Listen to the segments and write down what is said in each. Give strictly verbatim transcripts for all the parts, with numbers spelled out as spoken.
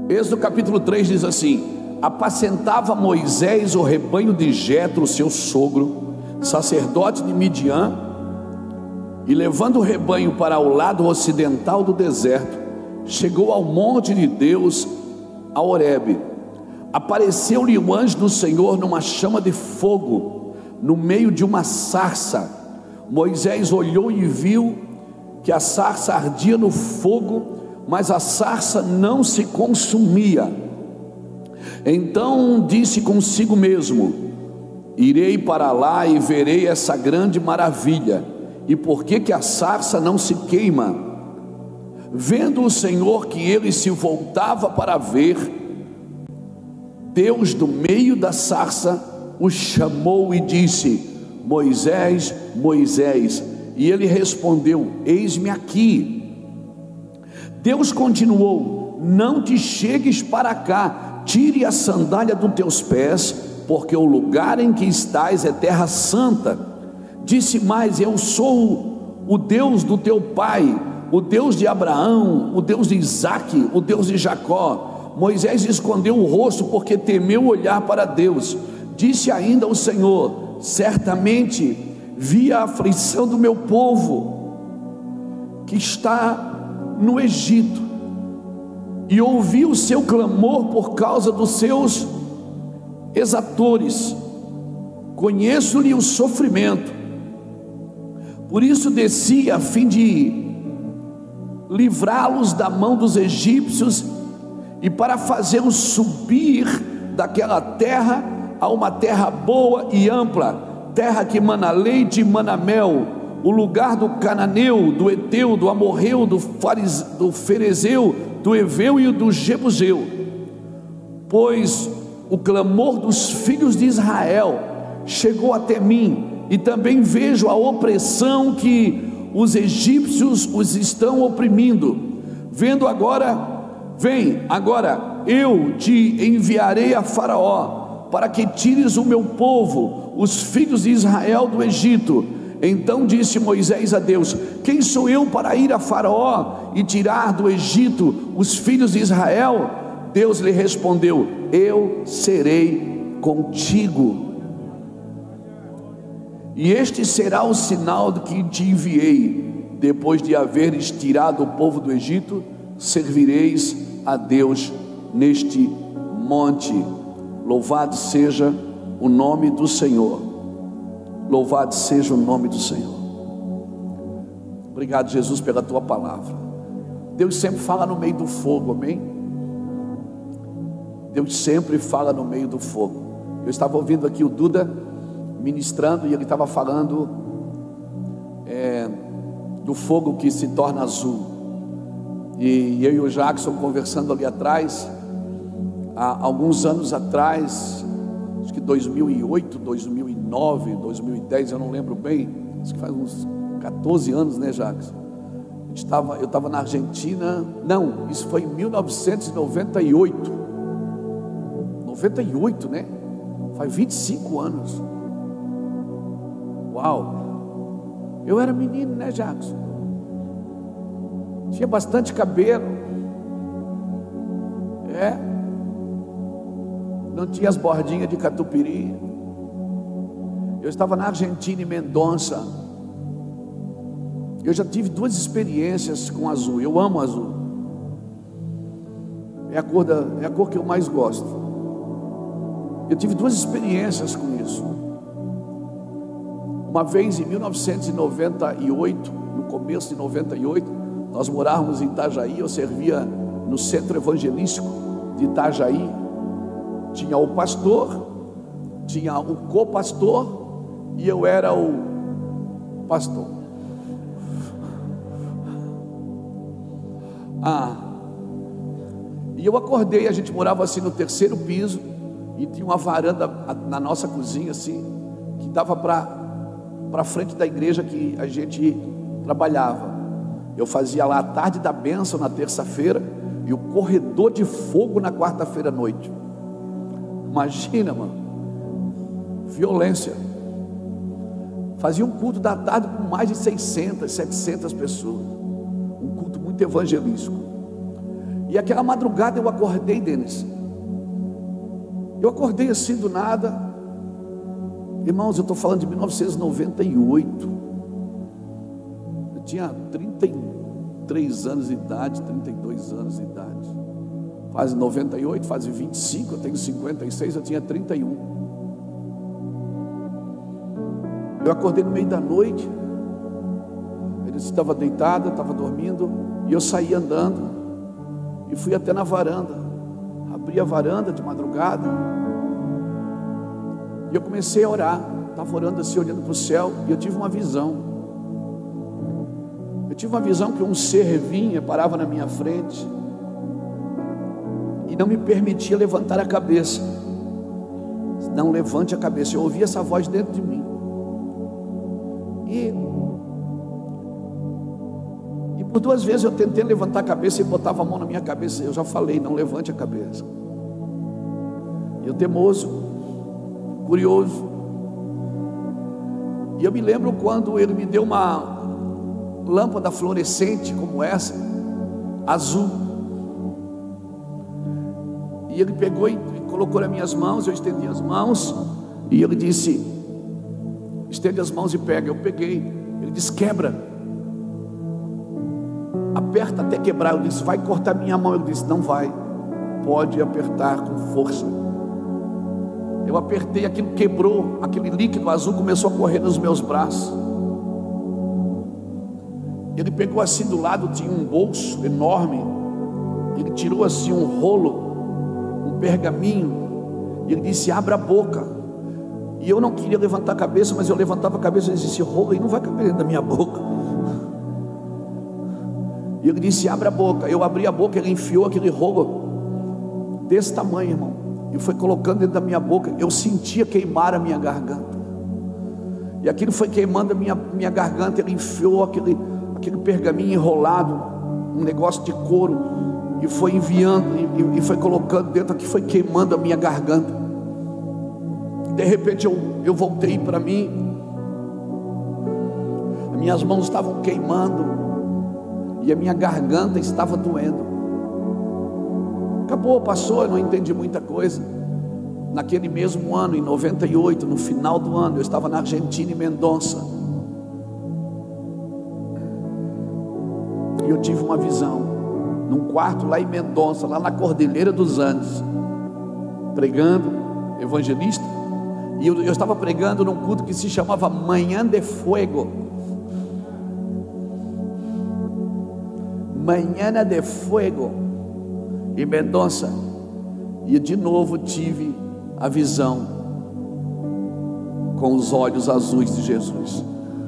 Êxodo capítulo três diz assim: apacentava Moisés o rebanho de Jetro, seu sogro, sacerdote de Midian, e levando o rebanho para o lado ocidental do deserto, chegou ao monte de Deus, a Horebe. Apareceu-lhe o anjo do Senhor numa chama de fogo, no meio de uma sarça. Moisés olhou e viu que a sarça ardia no fogo, mas a sarça não se consumia. Então disse consigo mesmo: irei para lá e verei essa grande maravilha, e por que que a sarça não se queima? Vendo o Senhor que ele se voltava para ver, Deus do meio da sarça o chamou e disse: Moisés, Moisés. E ele respondeu: eis-me aqui. Deus continuou: não te chegues para cá, tire a sandália dos teus pés, porque o lugar em que estás é terra santa. Disse mais: eu sou o Deus do teu pai, o Deus de Abraão, o Deus de Isaque, o Deus de Jacó. Moisés escondeu o rosto porque temeu olhar para Deus. Disse ainda o Senhor: certamente vi a aflição do meu povo que está no Egito, e ouvi o seu clamor por causa dos seus exatores. Conheço-lhe o sofrimento, por isso desci a fim de livrá-los da mão dos egípcios, e para fazê-los subir daquela terra a uma terra boa e ampla, terra que mana leite e mana mel, o lugar do cananeu, do eteu, do amorreu, do, fariz, do ferezeu, do eveu e do jebuseu. Pois o clamor dos filhos de Israel chegou até mim, e também vejo a opressão que os egípcios os estão oprimindo. Vendo agora, vem agora, eu te enviarei a Faraó, para que tires o meu povo, os filhos de Israel, do Egito. Então disse Moisés a Deus: quem sou eu para ir a Faraó e tirar do Egito os filhos de Israel? Deus lhe respondeu: eu serei contigo, e este será o sinal de que te enviei. Depois de haveres tirado o povo do Egito, servireis a Deus neste monte. Louvado seja o nome do Senhor. Louvado seja o nome do Senhor. Obrigado, Jesus, pela tua palavra. Deus sempre fala no meio do fogo, amém? Deus sempre fala no meio do fogo. Eu estava ouvindo aqui o Duda ministrando, e ele estava falando é, do fogo que se torna azul. E eu e o Jackson conversando ali atrás, há alguns anos atrás, acho que dois mil e oito, dois mil e nove, dois mil e dez, eu não lembro bem, acho que faz uns quatorze anos, né, Jackson? A gente tava, eu estava na Argentina, não, isso foi em mil novecentos e noventa e oito, noventa e oito, né? Faz vinte e cinco anos. Uau! Eu era menino, né, Jackson? Tinha bastante cabelo. É. Não tinha as bordinhas de catupiry. Eu estava na Argentina, em Mendonça. Eu já tive duas experiências com azul. Eu amo azul. É a cor da, é a cor que eu mais gosto. Eu tive duas experiências com isso. Uma vez em mil novecentos e noventa e oito, no começo de noventa e oito, nós morávamos em Itajaí. Eu servia no centro evangelístico de Itajaí. Tinha o pastor, tinha o co-pastor, e eu era o pastor. Ah, e eu acordei, a gente morava assim no terceiro piso, e tinha uma varanda na nossa cozinha assim, que dava para para frente da igreja que a gente trabalhava. Eu fazia lá a tarde da bênção na terça-feira, e o corredor de fogo na quarta-feira à noite. Imagina, mano, violência. Fazia um culto da tarde com mais de seiscentas, setecentas pessoas, um culto muito evangelístico. E aquela madrugada eu acordei, Denis. Eu acordei assim do nada. Irmãos, eu estou falando de mil novecentos e noventa e oito. Eu tinha trinta e três anos de idade, trinta e dois anos de idade. Faz noventa e oito, faz vinte e cinco, eu tenho cinquenta e seis, eu tinha trinta e um. Eu acordei no meio da noite. Ele estava deitado, estava dormindo, e eu saí andando e fui até na varanda. Abri a varanda de madrugada e eu comecei a orar. Estava orando assim, olhando para o céu, e eu tive uma visão. Eu tive uma visão que um ser vinha, parava na minha frente e não me permitia levantar a cabeça. Não levante a cabeça. Eu ouvi essa voz dentro de mim. E, e por duas vezes eu tentei levantar a cabeça e botava a mão na minha cabeça. Eu já falei, não levante a cabeça. Eu teimoso, curioso. E eu me lembro quando ele me deu uma lâmpada fluorescente como essa, azul. E ele pegou e colocou nas minhas mãos. Eu estendi as mãos e ele disse: estende as mãos e pega. Eu peguei. Ele disse: quebra, aperta até quebrar. Eu disse: vai cortar minha mão. Ele disse: não vai, pode apertar com força. Eu apertei, aquilo quebrou, aquele líquido azul começou a correr nos meus braços. Ele pegou assim do lado, tinha um bolso enorme. Ele tirou assim um rolo, um pergaminho, e ele disse: abra a boca. E eu não queria levantar a cabeça, mas eu levantava a cabeça e disse: esse rolo aí não vai caber dentro da minha boca. E ele disse: abra a boca. Eu abri a boca, ele enfiou aquele rolo desse tamanho, irmão, e foi colocando dentro da minha boca. Eu sentia queimar a minha garganta, e aquilo foi queimando a minha, minha garganta. Ele enfiou aquele, aquele pergaminho enrolado, um negócio de couro, e foi enviando, e, e foi colocando dentro, que foi queimando a minha garganta. De repente eu, eu voltei para mim, as minhas mãos estavam queimando e a minha garganta estava doendo. Acabou, passou, eu não entendi muita coisa. Naquele mesmo ano, em noventa e oito, no final do ano, eu estava na Argentina, em Mendonça, e eu tive uma visão, num quarto lá em Mendonça, lá na Cordilheira dos Andes, pregando, evangelista. E eu, eu estava pregando num culto que se chamava Manhã de Fuego. Manhã de Fuego, em Mendonça. E de novo tive a visão com os olhos azuis de Jesus.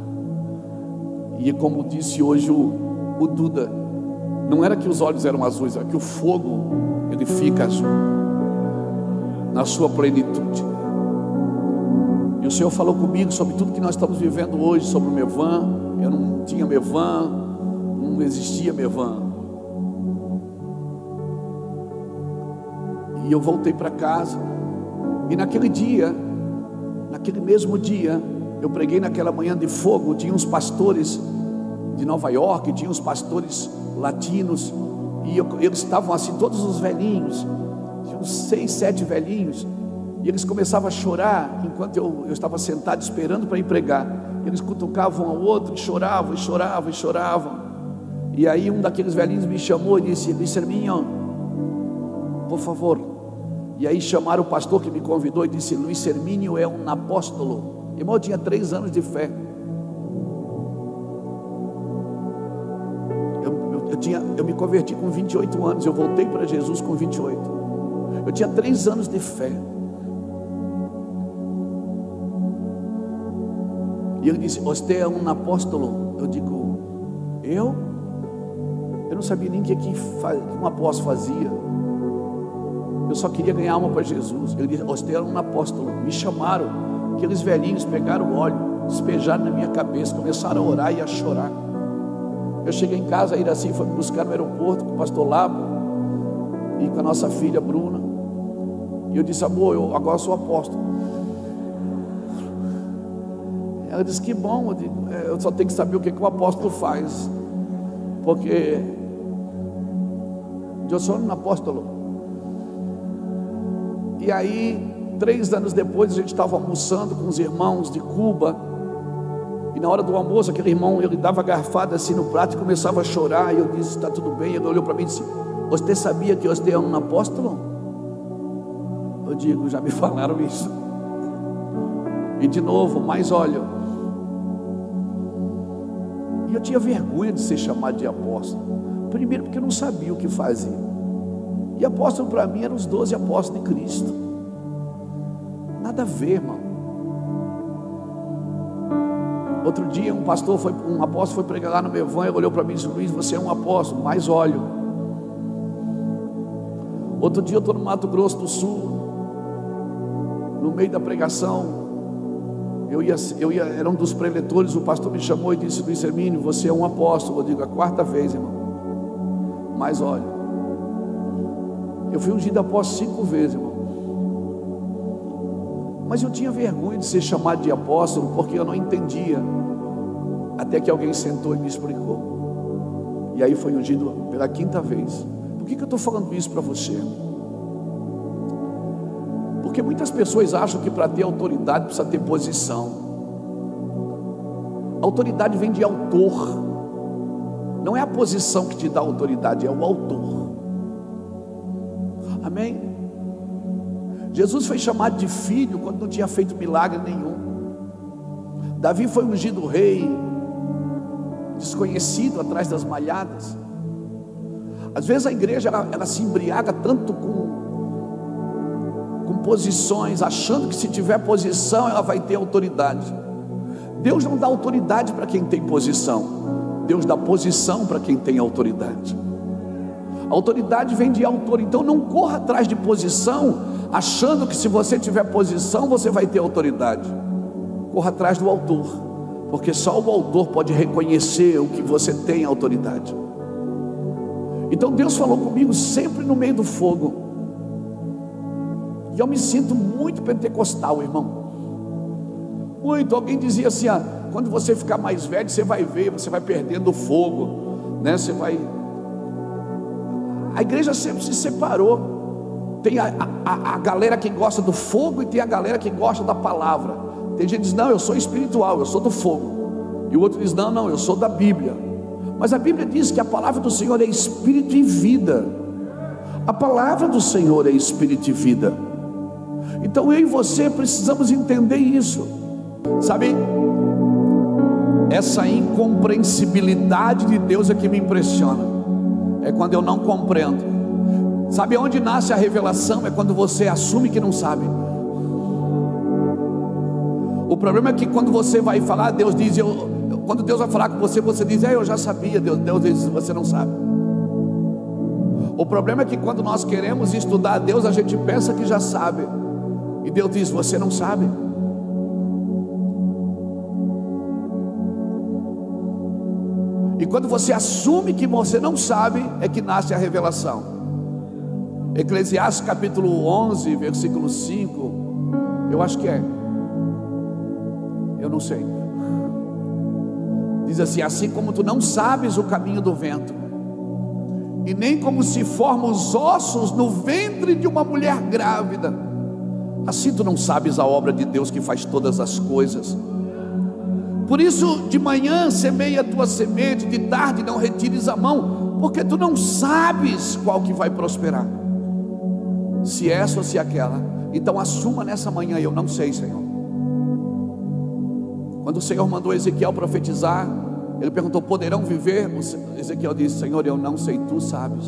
E como disse hoje o, o Duda, não era que os olhos eram azuis, era que o fogo, ele fica azul na sua plenitude. E o Senhor falou comigo sobre tudo que nós estamos vivendo hoje, sobre o Mevan. Eu não tinha Mevan, não existia Mevan. E eu voltei para casa, e naquele dia, naquele mesmo dia, eu preguei naquela manhã de fogo. Tinha uns pastores de Nova York, tinha uns pastores latinos, e eu, eles estavam assim, todos os velhinhos, tinha uns seis, sete velhinhos. E eles começavam a chorar, enquanto eu, eu estava sentado esperando para ir pregar. Eles cutucavam um ao outro, e choravam, e choravam, e choravam. E aí um daqueles velhinhos me chamou e disse: Luiz Hermínio, por favor. E aí chamaram o pastor que me convidou e disse: Luiz Hermínio é um apóstolo. Irmão, eu tinha três anos de fé. Eu, eu, eu, tinha, eu me converti com vinte e oito anos, eu voltei para Jesus com vinte e oito. Eu tinha três anos de fé. E ele disse: você é um apóstolo? Eu digo: eu? Eu não sabia nem o que, que um apóstolo fazia. Eu só queria ganhar alma para Jesus. Ele disse: você é um apóstolo. Me chamaram. Aqueles velhinhos pegaram o óleo, despejaram na minha cabeça, começaram a orar e a chorar. Eu cheguei em casa, a Iraci foi me buscar no aeroporto com o pastor Labo e com a nossa filha Bruna. E eu disse: amor, eu agora sou apóstolo. Ela disse: que bom. Eu, digo, é, eu só tenho que saber o que, que o apóstolo faz, porque Eu sou um apóstolo. E aí, três anos depois, a gente estava almoçando com os irmãos de Cuba. E na hora do almoço, aquele irmão, ele dava garfada assim no prato e começava a chorar. E eu disse, está tudo bem? Ele olhou para mim e disse, você sabia que você é um apóstolo? Eu digo, já me falaram isso. E de novo, mais óleo. E eu tinha vergonha de ser chamado de apóstolo. Primeiro porque eu não sabia o que fazia. E apóstolo para mim eram os doze apóstolos de Cristo. Nada a ver, irmão. Outro dia um pastor foi, um apóstolo foi pregar lá no meu evangelho, olhou para mim e disse, Luiz, você é um apóstolo, mais óleo. Outro dia eu estou no Mato Grosso do Sul, no meio da pregação, eu ia, eu ia, era um dos preletores, o pastor me chamou e disse, Luiz Hermínio, você é um apóstolo. Eu digo, a quarta vez, irmão, mais óleo. Eu fui ungido apóstolo cinco vezes, irmão. Mas eu tinha vergonha de ser chamado de apóstolo, porque eu não entendia, até que alguém sentou e me explicou. E aí foi ungido pela quinta vez. Por que que eu estou falando isso para você? Porque muitas pessoas acham que para ter autoridade precisa ter posição. A autoridade vem de autor. Não é a posição que te dá autoridade, é o autor. Amém? Jesus foi chamado de filho quando não tinha feito milagre nenhum. Davi foi ungido rei, desconhecido atrás das malhadas. Às vezes a igreja ela, ela se embriaga tanto com, com posições, achando que se tiver posição ela vai ter autoridade. Deus não dá autoridade para quem tem posição, Deus dá posição para quem tem autoridade. A autoridade vem de autor. Então não corra atrás de posição achando que se você tiver posição você vai ter autoridade. Corra atrás do autor, porque só o autor pode reconhecer o que você tem autoridade. Então Deus falou comigo sempre no meio do fogo. E eu me sinto muito pentecostal, irmão. Muito. Alguém dizia assim, ah, quando você ficar mais velho você vai ver, você vai perdendo o fogo, né? Você vai... A igreja sempre se separou. Tem a, a, a galera que gosta do fogo e tem a galera que gosta da palavra. Tem gente que diz, não, eu sou espiritual, eu sou do fogo. E o outro diz, não, não, eu sou da Bíblia. Mas a Bíblia diz que a palavra do Senhor é espírito e vida. A palavra do Senhor é espírito e vida. Então eu e você precisamos entender isso. Sabe, essa incompreensibilidade de Deus é que me impressiona. É quando eu não compreendo. Sabe onde nasce a revelação? É quando você assume que não sabe. O problema é que quando você vai falar, Deus diz, eu, quando Deus vai falar com você, você diz, é, eu já sabia. Deus, Deus diz, você não sabe. O problema é que quando nós queremos estudar a Deus, a gente pensa que já sabe, e Deus diz, você não sabe. E quando você assume que você não sabe, é que nasce a revelação. Eclesiastes capítulo onze, versículo cinco, eu acho que é, eu não sei. Diz assim, assim como tu não sabes o caminho do vento, e nem como se formam os ossos no ventre de uma mulher grávida, assim tu não sabes a obra de Deus que faz todas as coisas. Por isso de manhã semeia a tua semente, de tarde não retires a mão, porque tu não sabes qual que vai prosperar, se essa ou se aquela. Então assuma nessa manhã, eu não sei, Senhor. Quando o Senhor mandou Ezequiel profetizar, ele perguntou, poderão viver? Ezequiel disse, Senhor, eu não sei, tu sabes.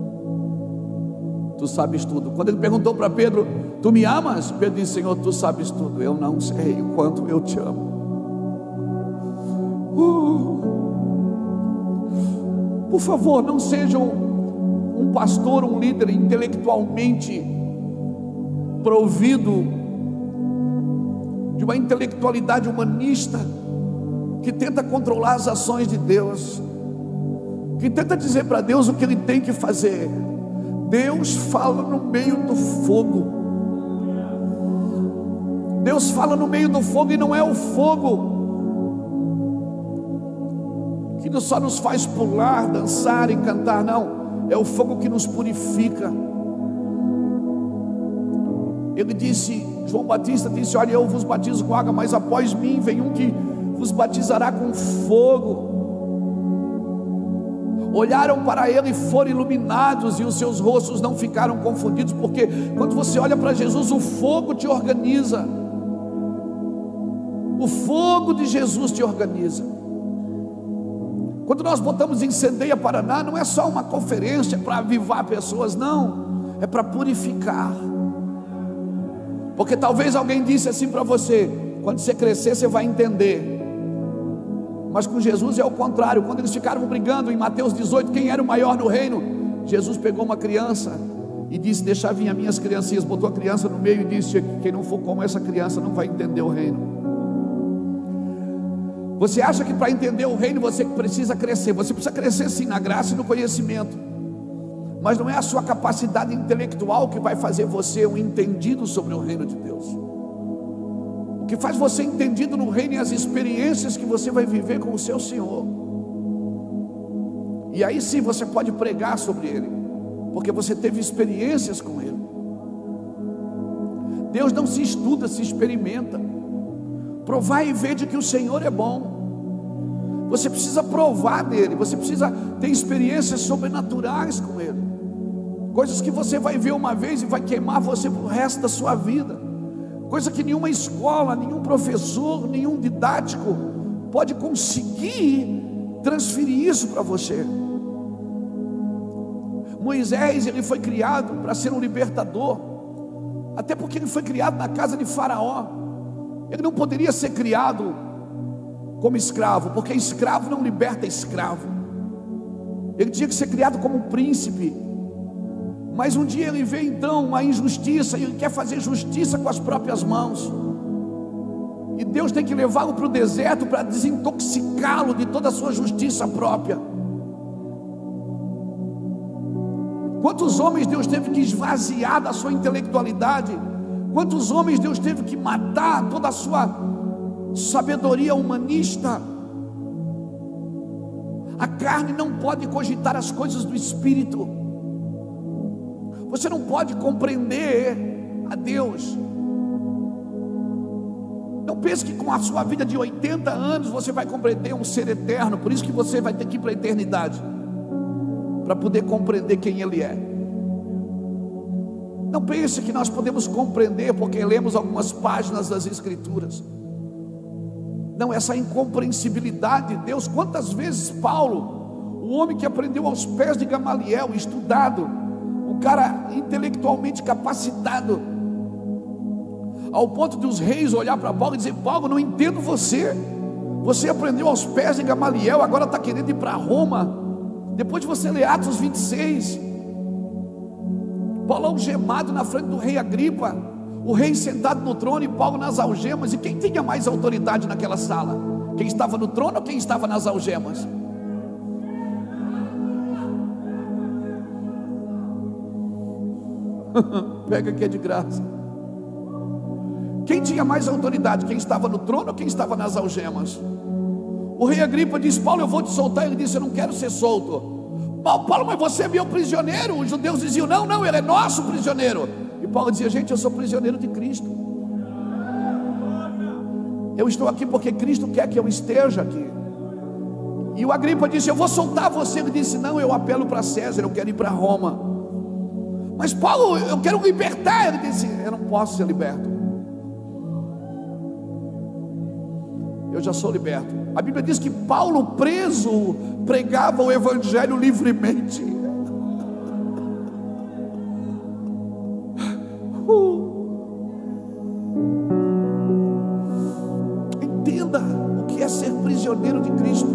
Tu sabes tudo. Quando ele perguntou para Pedro, tu me amas? Pedro disse, Senhor, tu sabes tudo. Eu não sei o quanto eu te amo. uh. Por favor, não seja um, um pastor, um líder intelectualmente provido de uma intelectualidade humanista, que tenta controlar as ações de Deus, que tenta dizer para Deus o que Ele tem que fazer. Deus fala no meio do fogo. Deus fala no meio do fogo, e não é o fogo que só nos faz pular, dançar e cantar, não. é o fogo que nos purifica. Ele disse, João Batista disse: olha, eu vos batizo com água, mas após mim vem um que vos batizará com fogo. Olharam para ele e foram iluminados, e os seus rostos não ficaram confundidos, porque quando você olha para Jesus, o fogo te organiza. O fogo de Jesus te organiza. Quando nós botamos Incendeia Paraná, não é só uma conferência para avivar pessoas, não, é para purificar. Porque talvez alguém disse assim para você: quando você crescer você vai entender. Mas com Jesus é o contrário. Quando eles ficaram brigando em Mateus dezoito, quem era o maior no reino, Jesus pegou uma criança e disse: deixa vir as minhas criancinhas. Botou a criança no meio e disse: quem não for como essa criança não vai entender o reino. Você acha que para entender o reino você precisa crescer? Você precisa crescer sim, na graça e no conhecimento, mas não é a sua capacidade intelectual que vai fazer você um entendido sobre o reino de Deus. O que faz você entendido no reino é as experiências que você vai viver com o seu Senhor. E aí sim você pode pregar sobre Ele, porque você teve experiências com Ele. Deus não se estuda, se experimenta. Provar e ver de que o Senhor é bom. Você precisa provar dele, você precisa ter experiências sobrenaturais com Ele, coisas que você vai ver uma vez e vai queimar você para o resto da sua vida, coisa que nenhuma escola, nenhum professor, nenhum didático pode conseguir transferir isso para você. Moisés, ele foi criado para ser um libertador, até porque ele foi criado na casa de Faraó. Ele não poderia ser criado como escravo, porque escravo não liberta escravo. Ele tinha que ser criado como um príncipe. Mas um dia ele vê então a injustiça, e ele quer fazer justiça com as próprias mãos, e Deus tem que levá-lo para o deserto para desintoxicá-lo de toda a sua justiça própria. Quantos homens Deus teve que esvaziar da sua intelectualidade? Quantos homens Deus teve que matar toda a sua sabedoria humanista? A carne não pode cogitar as coisas do Espírito. Você não pode compreender a Deus. Não pense que com a sua vida de oitenta anos você vai compreender um ser eterno. Por isso que você vai ter que ir para a eternidade, para poder compreender quem Ele é. Não pense que nós podemos compreender porque lemos algumas páginas das Escrituras. Não, essa incompreensibilidade de Deus. Quantas vezes Paulo, o homem que aprendeu aos pés de Gamaliel, estudado, um cara intelectualmente capacitado, ao ponto de os reis olhar para Paulo e dizer: Paulo, não entendo você. Você aprendeu aos pés de Gamaliel, agora está querendo ir para Roma. Depois de você ler Atos vinte e seis, Paulo algemado na frente do rei Agripa, o rei sentado no trono e Paulo nas algemas. E quem tinha mais autoridade naquela sala? Quem estava no trono ou quem estava nas algemas? Pega que é de graça. Quem tinha mais autoridade? Quem estava no trono ou quem estava nas algemas? O rei Agripa disse: Paulo, eu vou te soltar. Ele disse: eu não quero ser solto. Paulo, mas você é meu prisioneiro. Os judeus diziam: não, não, ele é nosso prisioneiro. E Paulo dizia: gente, eu sou prisioneiro de Cristo. Eu estou aqui porque Cristo quer que eu esteja aqui. E o Agripa disse: eu vou soltar você. Ele disse: não, eu apelo para César, eu quero ir para Roma. Mas Paulo, eu quero libertar. Ele disse: eu não posso ser liberto. Eu já sou liberto. A Bíblia diz que Paulo, preso, pregava o Evangelho livremente. uh. Entenda o que é ser prisioneiro de Cristo.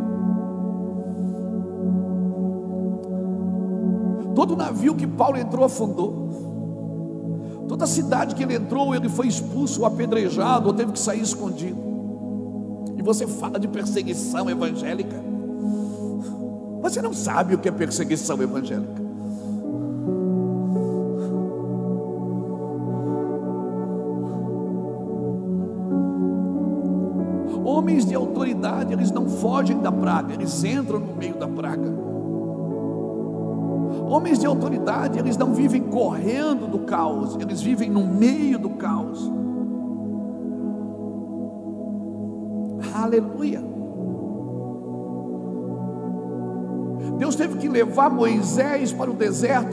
Todo navio que Paulo entrou afundou. Toda cidade que ele entrou, ele foi expulso, ou apedrejado, ou teve que sair escondido. E você fala de perseguição evangélica. Você não sabe o que é perseguição evangélica. Homens de autoridade, eles não fogem da praga, eles entram no meio da praga. Homens de autoridade, eles não vivem correndo do caos, eles vivem no meio do caos. Aleluia. Deus teve que levar Moisés para o deserto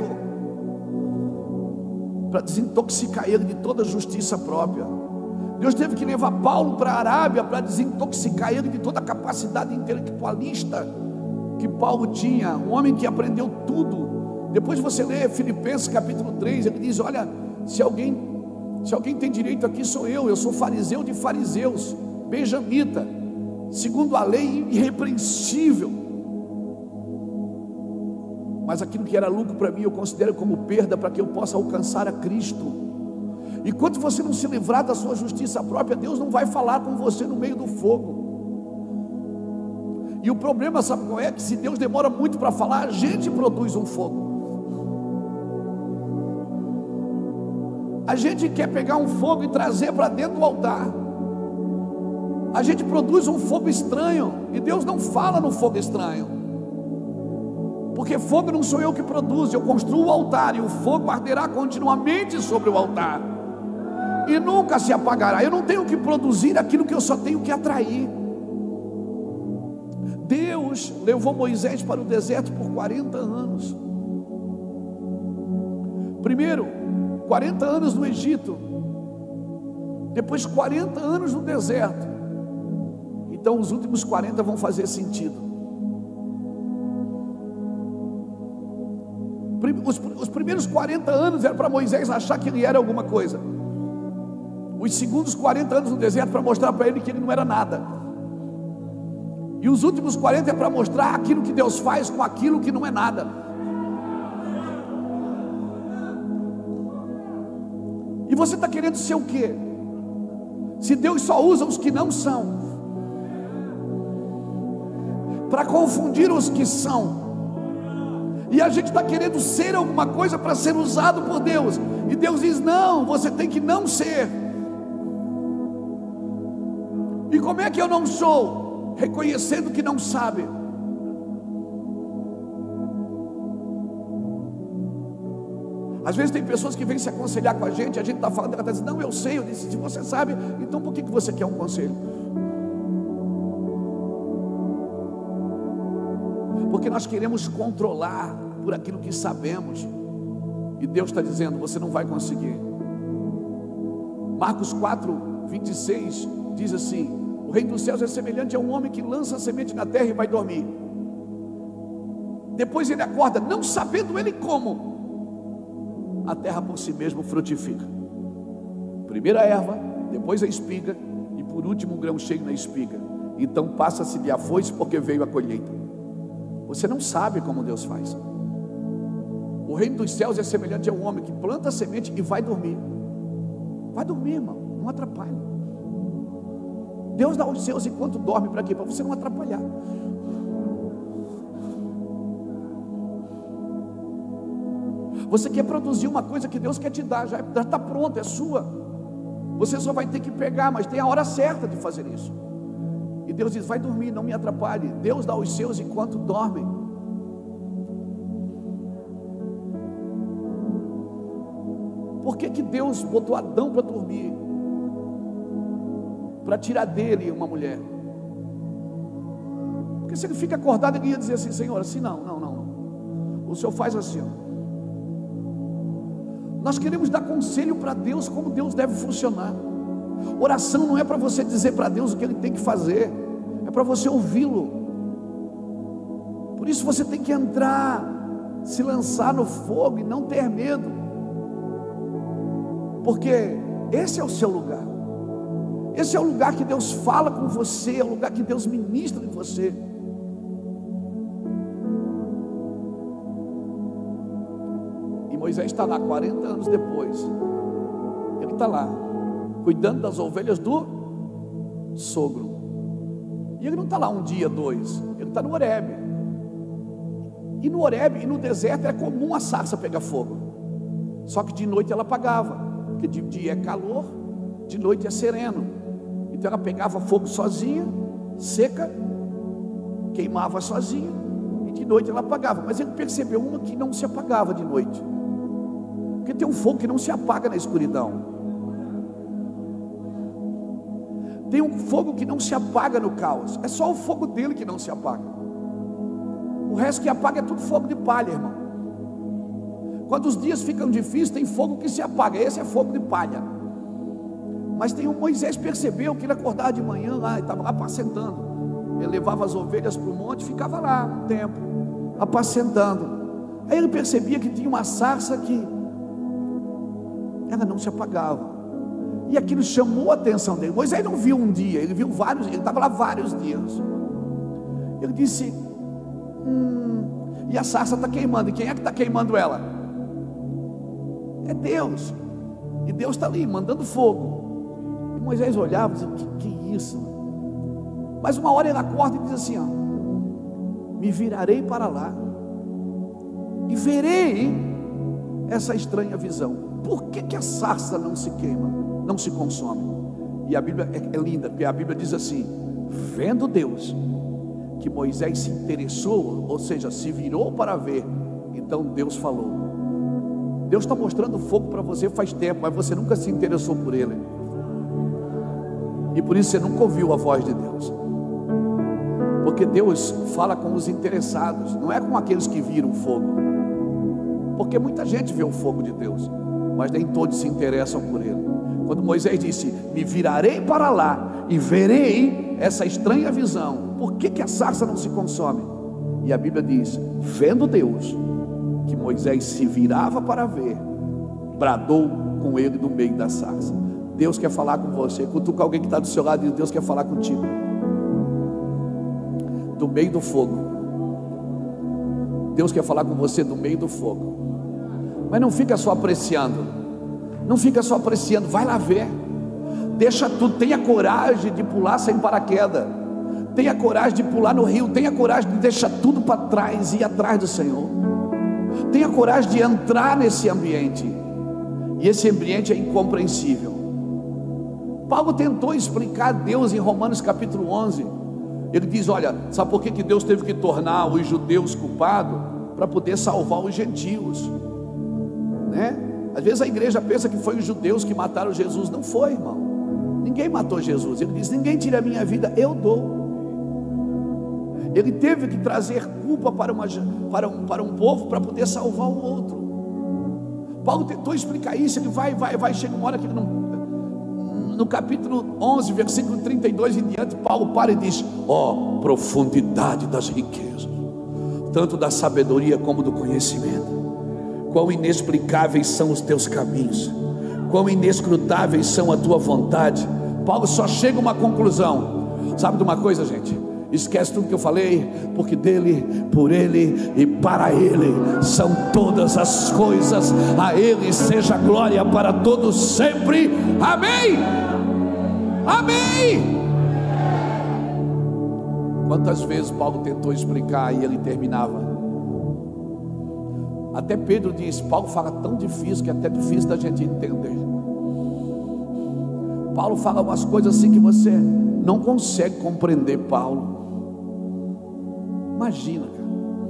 para desintoxicar ele de toda justiça própria. Deus teve que levar Paulo para a Arábia para desintoxicar ele de toda a capacidade intelectualista que Paulo tinha, um homem que aprendeu tudo. Depois você lê Filipenses capítulo três, ele diz: olha, se alguém, se alguém tem direito aqui, sou eu, eu sou fariseu de fariseus, benjamita, segundo a lei, irrepreensível. Mas aquilo que era lucro para mim, eu considero como perda, para que eu possa alcançar a Cristo. Enquanto você não se livrar da sua justiça própria, Deus não vai falar com você no meio do fogo. E o problema, sabe qual é? Que se Deus demora muito para falar, a gente produz um fogo. A gente quer pegar um fogo e trazer para dentro do altar. A gente produz um fogo estranho, e Deus não fala no fogo estranho. Porque fogo não sou eu que produzo, eu construo o altar, e o fogo arderá continuamente sobre o altar, e nunca se apagará. Eu não tenho que produzir aquilo que eu só tenho que atrair. Deus levou Moisés para o deserto por quarenta anos. Primeiro, quarenta anos no Egito, depois quarenta anos no deserto. Então os últimos quarenta vão fazer sentido. Os, os primeiros quarenta anos era para Moisés achar que ele era alguma coisa. Os segundos quarenta anos no deserto para mostrar para ele que ele não era nada. E os últimos quarenta é para mostrar aquilo que Deus faz com aquilo que não é nada. E você está querendo ser o quê? Se Deus só usa os que não são, para confundir os que são. E a gente está querendo ser alguma coisa para ser usado por Deus. E Deus diz: não, você tem que não ser. E como é que eu não sou? Reconhecendo que não sabe. Às vezes tem pessoas que vêm se aconselhar com a gente, a gente está falando, ela está dizendo: não, eu sei. Eu disse: se você sabe, então por que que você quer um conselho? Porque nós queremos controlar por aquilo que sabemos, e Deus está dizendo: você não vai conseguir. Marcos quatro, vinte e seis diz assim: o reino dos céus é semelhante a um homem que lança a semente na terra e vai dormir. Depois ele acorda, não sabendo ele como. A terra por si mesmo frutifica. Primeiro a erva, depois a espiga, e por último um grão cheio na espiga. Então passa-se-lhe a foice, porque veio a colheita. Você não sabe como Deus faz. O reino dos céus é semelhante a um homem que planta a semente e vai dormir. Vai dormir, irmão, não atrapalha. Deus dá aos seus enquanto dorme. Para quê? Para você não atrapalhar. Você quer produzir uma coisa que Deus quer te dar, já está pronta, é sua. Você só vai ter que pegar, mas tem a hora certa de fazer isso. E Deus diz: vai dormir, não me atrapalhe. Deus dá aos seus enquanto dormem. Por que que Deus botou Adão para dormir? Para tirar dele uma mulher. Porque se ele fica acordado, ele ia dizer assim: Senhor, assim não, não, não, não. O Senhor faz assim, ó. Nós queremos dar conselho para Deus como Deus deve funcionar. Oração não é para você dizer para Deus o que Ele tem que fazer, é para você ouvi-lo. Por isso você tem que entrar, se lançar no fogo e não ter medo, porque esse é o seu lugar. Esse é o lugar que Deus fala com você, é o lugar que Deus ministra em você. E Moisés está lá quarenta anos depois. Ele está lá cuidando das ovelhas do sogro. E ele não está lá um dia, dois. Ele está no Horebe. E no Horebe e no deserto é comum a sarça pegar fogo. Só que de noite ela apagava, porque de dia é calor, de noite é sereno. Então ela pegava fogo sozinha, seca, queimava sozinha, e de noite ela apagava, mas ele percebeu uma que não se apagava de noite, porque tem um fogo que não se apaga na escuridão. Tem um fogo que não se apaga no caos. É só o fogo dele que não se apaga. O resto que apaga é tudo fogo de palha, irmão. Quando os dias ficam difíceis, tem fogo que se apaga. Esse é fogo de palha. Mas tem um Moisés, percebeu que ele acordava de manhã lá, ele estava lá apacentando. Ele levava as ovelhas para o monte, ficava lá um tempo, apacentando. Aí ele percebia que tinha uma sarça que ela não se apagava. E aquilo chamou a atenção dele. Moisés não viu um dia, ele viu vários, ele estava lá vários dias. Ele disse: hum, e a sarça está queimando. E quem é que está queimando ela? É Deus. E Deus está ali, mandando fogo. E Moisés olhava e dizia: que, que isso? Mas uma hora ele acorda e diz assim: ó, me virarei para lá e verei essa estranha visão. Por que que a sarça não se queima, não se consome? E a Bíblia é, é linda, porque a Bíblia diz assim: vendo Deus que Moisés se interessou, ou seja, se virou para ver, então Deus falou. Deus está mostrando fogo para você faz tempo, mas você nunca se interessou por ele, e por isso você nunca ouviu a voz de Deus. Porque Deus fala com os interessados, não é com aqueles que viram o fogo, porque muita gente vê o fogo de Deus, mas nem todos se interessam por ele. Quando Moisés disse: me virarei para lá e verei essa estranha visão, por que que a sarça não se consome? E a Bíblia diz: vendo Deus que Moisés se virava para ver, bradou com ele no meio da sarça. Deus quer falar com você. Cutuca alguém que está do seu lado e diz: Deus quer falar contigo. Do meio do fogo. Deus quer falar com você do meio do fogo. Mas não fica só apreciando, não fica só apreciando, vai lá ver, deixa tudo, tenha coragem de pular sem paraquedas, tenha coragem de pular no rio, tenha coragem de deixar tudo para trás e ir atrás do Senhor, tenha coragem de entrar nesse ambiente, e esse ambiente é incompreensível. Paulo tentou explicar Deus em Romanos capítulo onze, ele diz: olha, sabe por que que Deus teve que tornar os judeus culpados? Para poder salvar os gentios. Né? Às vezes a igreja pensa que foi os judeus que mataram Jesus. Não foi, irmão. Ninguém matou Jesus. Ele diz: ninguém tira a minha vida, eu dou. Ele teve que trazer culpa para, uma, para, um, para um povo para poder salvar o outro. Paulo tentou explicar isso. Ele vai, vai, vai, chega uma hora que ele não, no capítulo onze, versículo trinta e dois em diante, Paulo para e diz: ó, oh, profundidade das riquezas, tanto da sabedoria como do conhecimento. Quão inexplicáveis são os teus caminhos, quão inescrutáveis são a tua vontade. Paulo só chega a uma conclusão. Sabe de uma coisa, gente? Esquece tudo que eu falei, porque dele, por ele e para ele são todas as coisas. A ele seja glória para todos sempre. Amém. Amém. Quantas vezes Paulo tentou explicar e ele terminava. Até Pedro diz: Paulo fala tão difícil que é até difícil da gente entender. Paulo fala umas coisas assim que você não consegue compreender. Paulo, imagina, cara,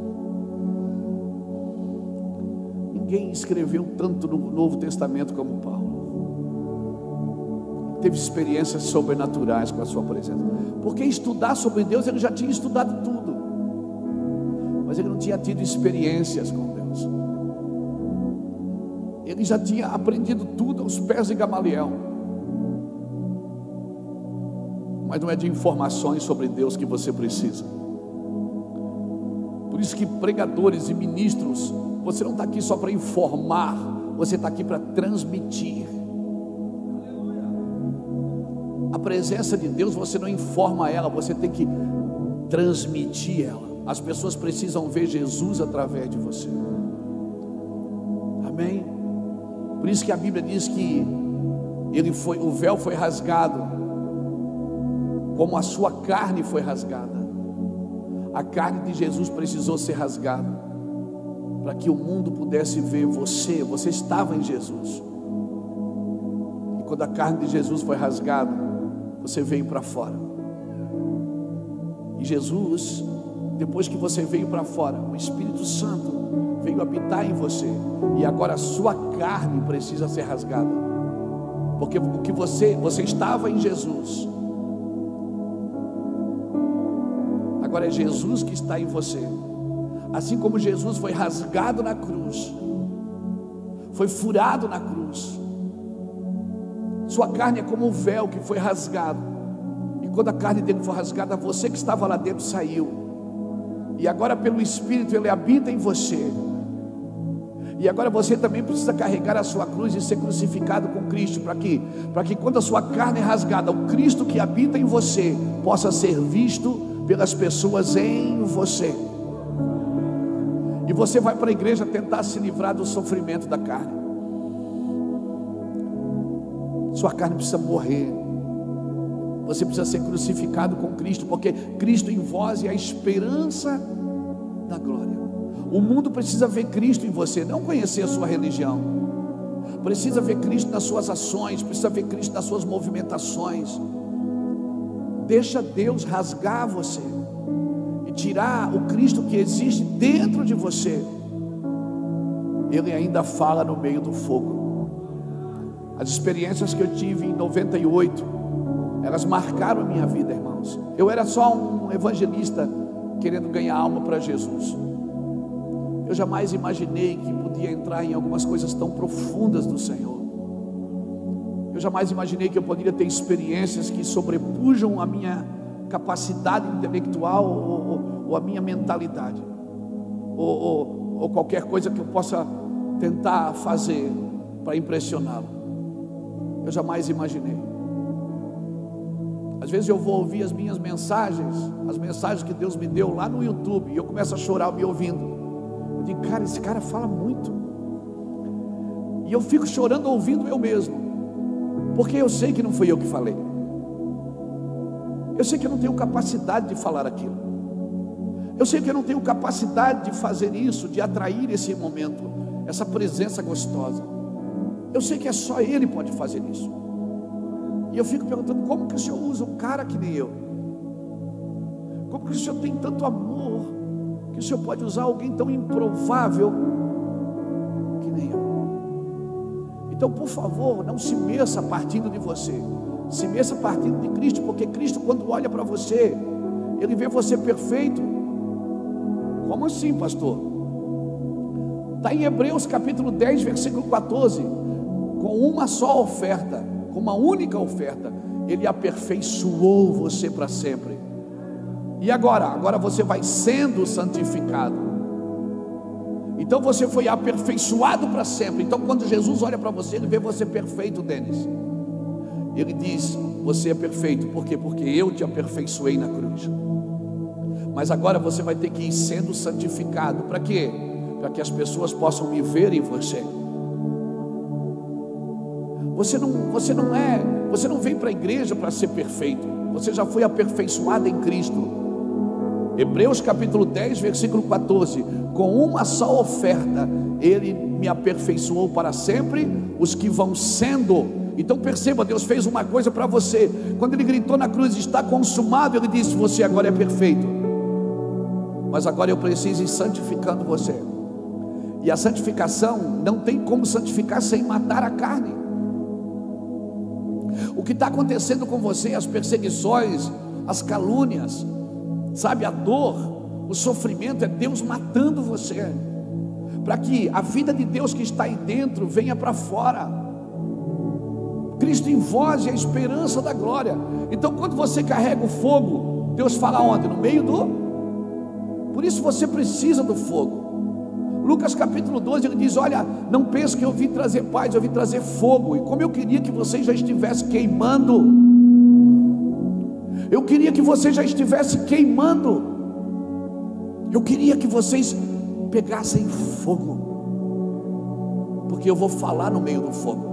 ninguém escreveu tanto no Novo Testamento como Paulo. Teve experiências sobrenaturais com a sua presença, porque estudar sobre Deus ele já tinha estudado tudo, mas ele não tinha tido experiências com Deus. Ele já tinha aprendido tudo aos pés de Gamaliel, mas não é de informações sobre Deus que você precisa. Por isso que pregadores e ministros, você não está aqui só para informar, você está aqui para transmitir. A presença de Deus você não informa ela, você tem que transmitir ela. As pessoas precisam ver Jesus através de você. Amém? Por isso que a Bíblia diz que ele foi, o véu foi rasgado, como a sua carne foi rasgada. A carne de Jesus precisou ser rasgada para que o mundo pudesse ver você. Você estava em Jesus, e quando a carne de Jesus foi rasgada, você veio para fora. E Jesus depois que você veio para fora, o Espírito Santo veio habitar em você, e agora a sua carne precisa ser rasgada, porque o que você, você estava em Jesus, agora é Jesus que está em você. Assim como Jesus foi rasgado na cruz, foi furado na cruz, sua carne é como um véu que foi rasgado, e quando a carne dele foi rasgada, você que estava lá dentro saiu, e agora pelo Espírito ele habita em você, e agora você também precisa carregar a sua cruz e ser crucificado com Cristo, para que, para que quando a sua carne é rasgada, o Cristo que habita em você possa ser visto pelas pessoas em você. E você vai para a igreja tentar se livrar do sofrimento da carne. Sua carne precisa morrer. Você precisa ser crucificado com Cristo, porque Cristo em vós é a esperança da glória. O mundo precisa ver Cristo em você, não conhecer a sua religião. Precisa ver Cristo nas suas ações, precisa ver Cristo nas suas movimentações. Deixa Deus rasgar você e tirar o Cristo que existe dentro de você. Ele ainda fala no meio do fogo. As experiências que eu tive em noventa e oito, elas marcaram a minha vida, irmãos. Eu era só um evangelista querendo ganhar alma para Jesus. Eu jamais imaginei que podia entrar em algumas coisas tão profundas do Senhor. Eu jamais imaginei que eu poderia ter experiências que sobrepujam a minha capacidade intelectual ou, ou, ou a minha mentalidade, ou, ou, ou qualquer coisa que eu possa tentar fazer para impressioná-lo. Eu jamais imaginei. Às vezes eu vou ouvir as minhas mensagens, as mensagens que Deus me deu lá no YouTube, e eu começo a chorar me ouvindo. Eu digo, cara, esse cara fala muito, e eu fico chorando ouvindo eu mesmo, porque eu sei que não fui eu que falei. Eu sei que eu não tenho capacidade de falar aquilo. Eu sei que eu não tenho capacidade de fazer isso, de atrair esse momento, essa presença gostosa. Eu sei que é só Ele pode fazer isso. E eu fico perguntando, como que o Senhor usa um cara que nem eu? Como que o Senhor tem tanto amor, que o Senhor pode usar alguém tão improvável que nem eu? Então, por favor, não se meça partindo de você, se meça partindo de Cristo, porque Cristo, quando olha para você, Ele vê você perfeito. Como assim, pastor? Está em Hebreus capítulo dez, versículo quatorze. Com uma só oferta, com uma única oferta, Ele aperfeiçoou você para sempre. E agora? Agora você vai sendo santificado. Então você foi aperfeiçoado para sempre. Então quando Jesus olha para você, Ele vê você perfeito, Denis. Ele diz, você é perfeito. Por quê? Porque eu te aperfeiçoei na cruz. Mas agora você vai ter que ir sendo santificado. Para quê? Para que as pessoas possam me ver em você. Você não, você não é, você não vem para a igreja para ser perfeito. Você já foi aperfeiçoado em Cristo. Hebreus capítulo dez, versículo quatorze. Com uma só oferta, Ele me aperfeiçoou para sempre os que vão sendo. Então perceba, Deus fez uma coisa para você. Quando Ele gritou na cruz, está consumado, Ele disse, você agora é perfeito. Mas agora eu preciso ir santificando você. E a santificação, não tem como santificar sem matar a carne. O que está acontecendo com você, as perseguições, as calúnias, sabe, a dor, o sofrimento, é Deus matando você, para que a vida de Deus que está aí dentro venha para fora. Cristo em vós é a esperança da glória. Então quando você carrega o fogo, Deus fala onde? No meio do... Por isso você precisa do fogo. Lucas capítulo doze, ele diz, olha, não pense que eu vim trazer paz, eu vim trazer fogo. E como eu queria que você já estivesse queimando, eu queria que você já estivesse queimando, eu queria que vocês pegassem fogo, porque eu vou falar no meio do fogo.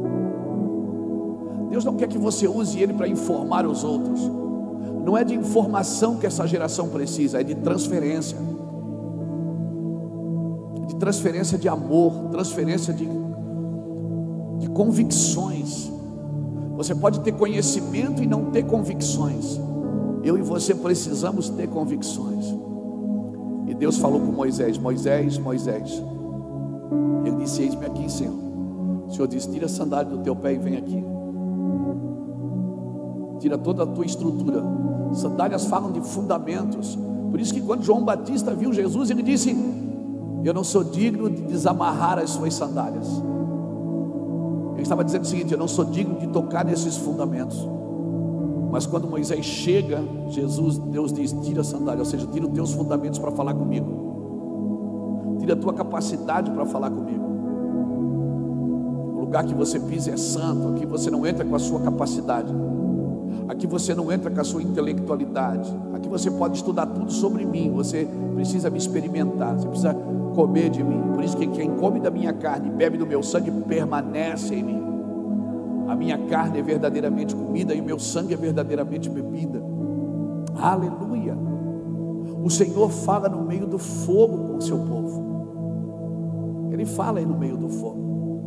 Deus não quer que você use Ele para informar os outros. Não é de informação que essa geração precisa, é de transferência. De transferência de amor, transferência de, de convicções. Você pode ter conhecimento e não ter convicções. Eu e você precisamos ter convicções. Deus falou com Moisés: Moisés, Moisés. Ele disse: eis-me aqui, Senhor. O Senhor disse: tira a sandália do teu pé e vem aqui. Tira toda a tua estrutura. Sandálias falam de fundamentos. Por isso que quando João Batista viu Jesus, ele disse: eu não sou digno de desamarrar as suas sandálias. Ele estava dizendo o seguinte: eu não sou digno de tocar nesses fundamentos. Mas quando Moisés chega, Jesus, Deus diz: tira a sandália, ou seja, tira os teus fundamentos para falar comigo. Tira a tua capacidade para falar comigo. O lugar que você pisa é santo. Aqui você não entra com a sua capacidade. Aqui você não entra com a sua intelectualidade. Aqui você pode estudar tudo sobre mim. Você precisa me experimentar. Você precisa comer de mim. Por isso que quem come da minha carne e bebe do meu sangue permanece em mim. A minha carne é verdadeiramente comida e o meu sangue é verdadeiramente bebida. Aleluia. O Senhor fala no meio do fogo com o seu povo. Ele fala aí no meio do fogo.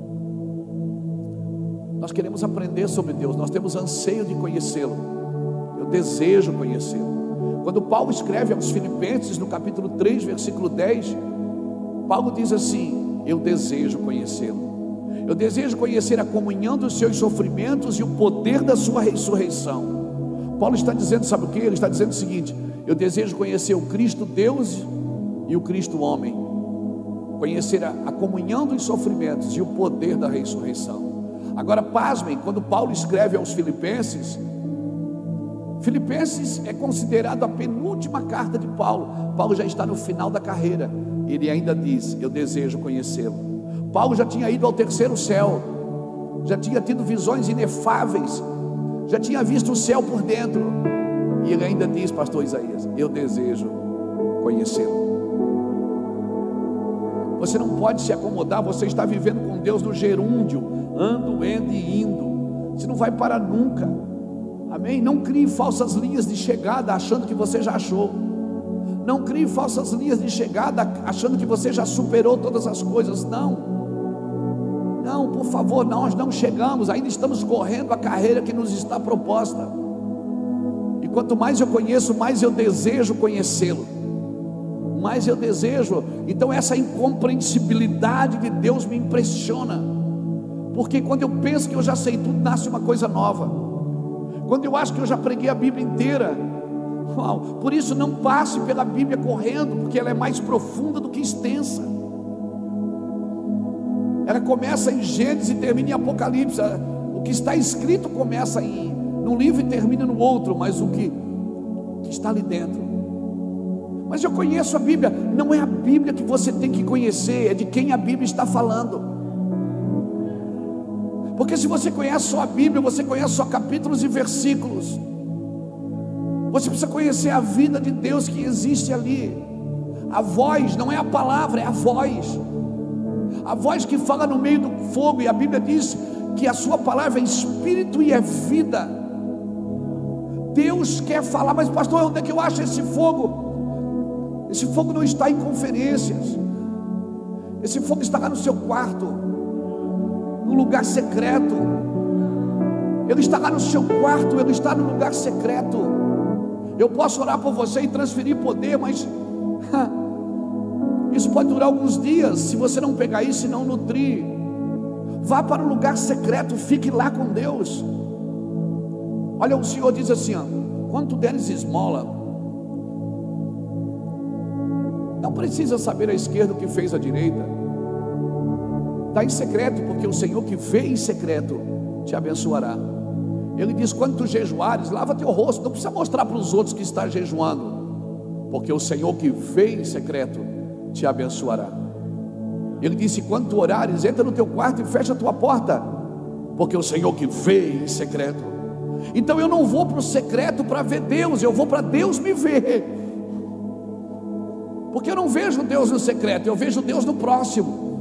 Nós queremos aprender sobre Deus. Nós temos anseio de conhecê-lo. Eu desejo conhecê-lo. Quando Paulo escreve aos Filipenses, no capítulo três, versículo dez, Paulo diz assim: eu desejo conhecê-lo. Eu desejo conhecer a comunhão dos seus sofrimentos e o poder da sua ressurreição. Paulo está dizendo, sabe o que? Ele está dizendo o seguinte: eu desejo conhecer o Cristo Deus e o Cristo homem. Conhecer a, a comunhão dos sofrimentos e o poder da ressurreição. Agora pasmem, quando Paulo escreve aos Filipenses, Filipenses é considerado a penúltima carta de Paulo. Paulo já está no final da carreira. Ele ainda diz: eu desejo conhecê-lo. Paulo já tinha ido ao terceiro céu, já tinha tido visões inefáveis, já tinha visto o céu por dentro, e ele ainda diz, pastor Isaías: eu desejo conhecê-lo. Você não pode se acomodar. Você está vivendo com Deus no gerúndio, ando, endo e indo. Você não vai parar nunca. Amém? Não crie falsas linhas de chegada achando que você já achou. Não crie falsas linhas de chegada achando que você já superou todas as coisas. Não. Não, por favor, nós não chegamos, ainda estamos correndo a carreira que nos está proposta. E quanto mais eu conheço, mais eu desejo conhecê-lo, mais eu desejo. Então essa incompreensibilidade de Deus me impressiona, porque quando eu penso que eu já sei tudo, nasce uma coisa nova. Quando eu acho que eu já preguei a Bíblia inteira, uau, por isso não passe pela Bíblia correndo, porque ela é mais profunda do que extensa. Ela começa em Gênesis e termina em Apocalipse. O que está escrito começa em num livro e termina no outro, mas o que, que está ali dentro. Mas eu conheço a Bíblia. Não é a Bíblia que você tem que conhecer, é de quem a Bíblia está falando. Porque se você conhece só a Bíblia, você conhece só capítulos e versículos. Você precisa conhecer a vida de Deus que existe ali. A voz, não é a palavra, é a voz. A voz que fala no meio do fogo. E a Bíblia diz que a sua palavra é espírito e é vida. Deus quer falar. Mas pastor, onde é que eu acho esse fogo? Esse fogo não está em conferências. Esse fogo está lá no seu quarto, no lugar secreto. Ele está lá no seu quarto, ele está no lugar secreto. Eu posso orar por você e transferir poder, mas isso pode durar alguns dias, se você não pegar isso e não nutrir. Vá para o lugar secreto, fique lá com Deus. Olha, o Senhor diz assim, ó, quando tu deres esmola, não precisa saber a esquerda o que fez a direita. Está em secreto, porque o Senhor que vê em secreto te abençoará. Ele diz, quando tu jejuares, lava teu rosto. Não precisa mostrar para os outros que está jejuando, porque o Senhor que vê em secreto te abençoará. Ele disse, quando tu orares, entra no teu quarto e fecha a tua porta, porque o Senhor que vê em secreto. Então eu não vou para o secreto para ver Deus, eu vou para Deus me ver, porque eu não vejo Deus no secreto, eu vejo Deus no próximo.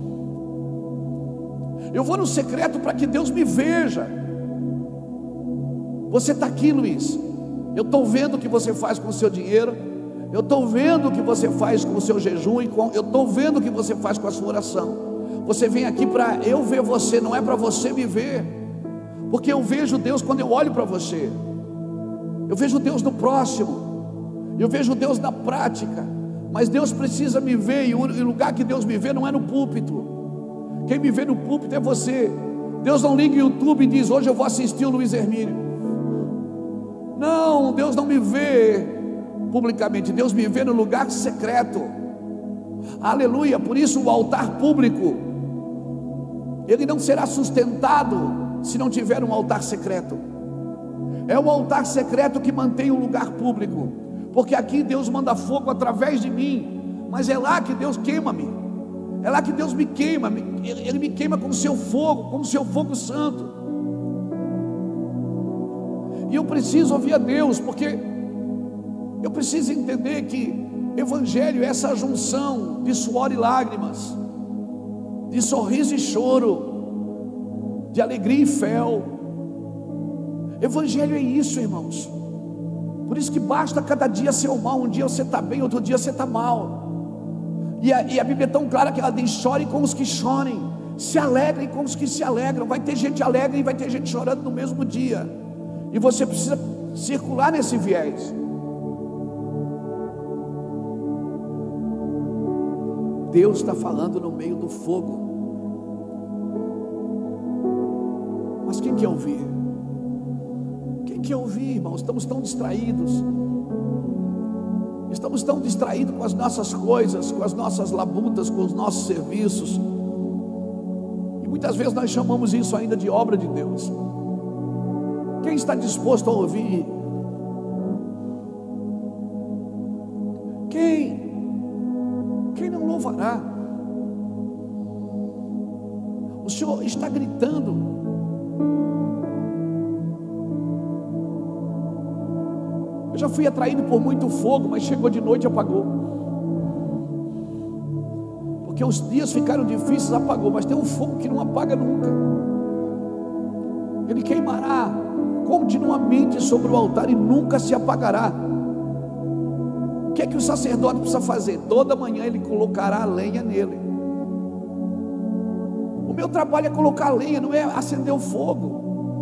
Eu vou no secreto para que Deus me veja. Você está aqui, Luiz, eu estou vendo o que você faz com o seu dinheiro, eu estou vendo o que você faz com o seu jejum, e com, eu estou vendo o que você faz com a sua oração. Você vem aqui para eu ver você, não é para você me ver, porque eu vejo Deus quando eu olho para você. Eu vejo Deus no próximo, eu vejo Deus na prática. mas Deus precisa me ver, e o lugar que Deus me vê não é no púlpito. Quem me vê no púlpito é você. Deus não liga o YouTube e diz: hoje eu vou assistir o Luiz Hermínio. Não, Deus não me vê publicamente, Deus me vê no lugar secreto. Aleluia. Por isso o altar público, ele não será sustentado se não tiver um altar secreto. É o altar secreto que mantém o lugar público, porque aqui Deus manda fogo através de mim, mas é lá que Deus queima-me, é lá que Deus me queima, Ele me queima com o seu fogo, com o seu fogo santo. E eu preciso ouvir a Deus, porque eu preciso entender que Evangelho é essa junção de suor e lágrimas, de sorriso e choro, de alegria e fel. Evangelho é isso, irmãos. Por isso que basta cada dia ser mal. Um dia você está bem, outro dia você está mal. E a, e a Bíblia é tão clara que ela diz: chore com os que chorem, se alegrem com os que se alegram. Vai ter gente alegre e vai ter gente chorando no mesmo dia, e você precisa circular nesse viés. Deus está falando no meio do fogo, mas quem quer ouvir? Quem quer ouvir, irmãos? Estamos tão distraídos, estamos tão distraídos com as nossas coisas, com as nossas labutas, com os nossos serviços, e muitas vezes nós chamamos isso ainda de obra de Deus. Quem está disposto a ouvir? Quem? Quem não louvará? O Senhor está gritando. Eu já fui atraído por muito fogo, mas chegou de noite e apagou. Porque os dias ficaram difíceis, apagou. Mas tem um fogo que não apaga nunca. Ele queimará continuamente sobre o altar e nunca se apagará. O que é que o sacerdote precisa fazer? Toda manhã ele colocará a lenha nele. O meu trabalho é colocar a lenha, não é acender o fogo,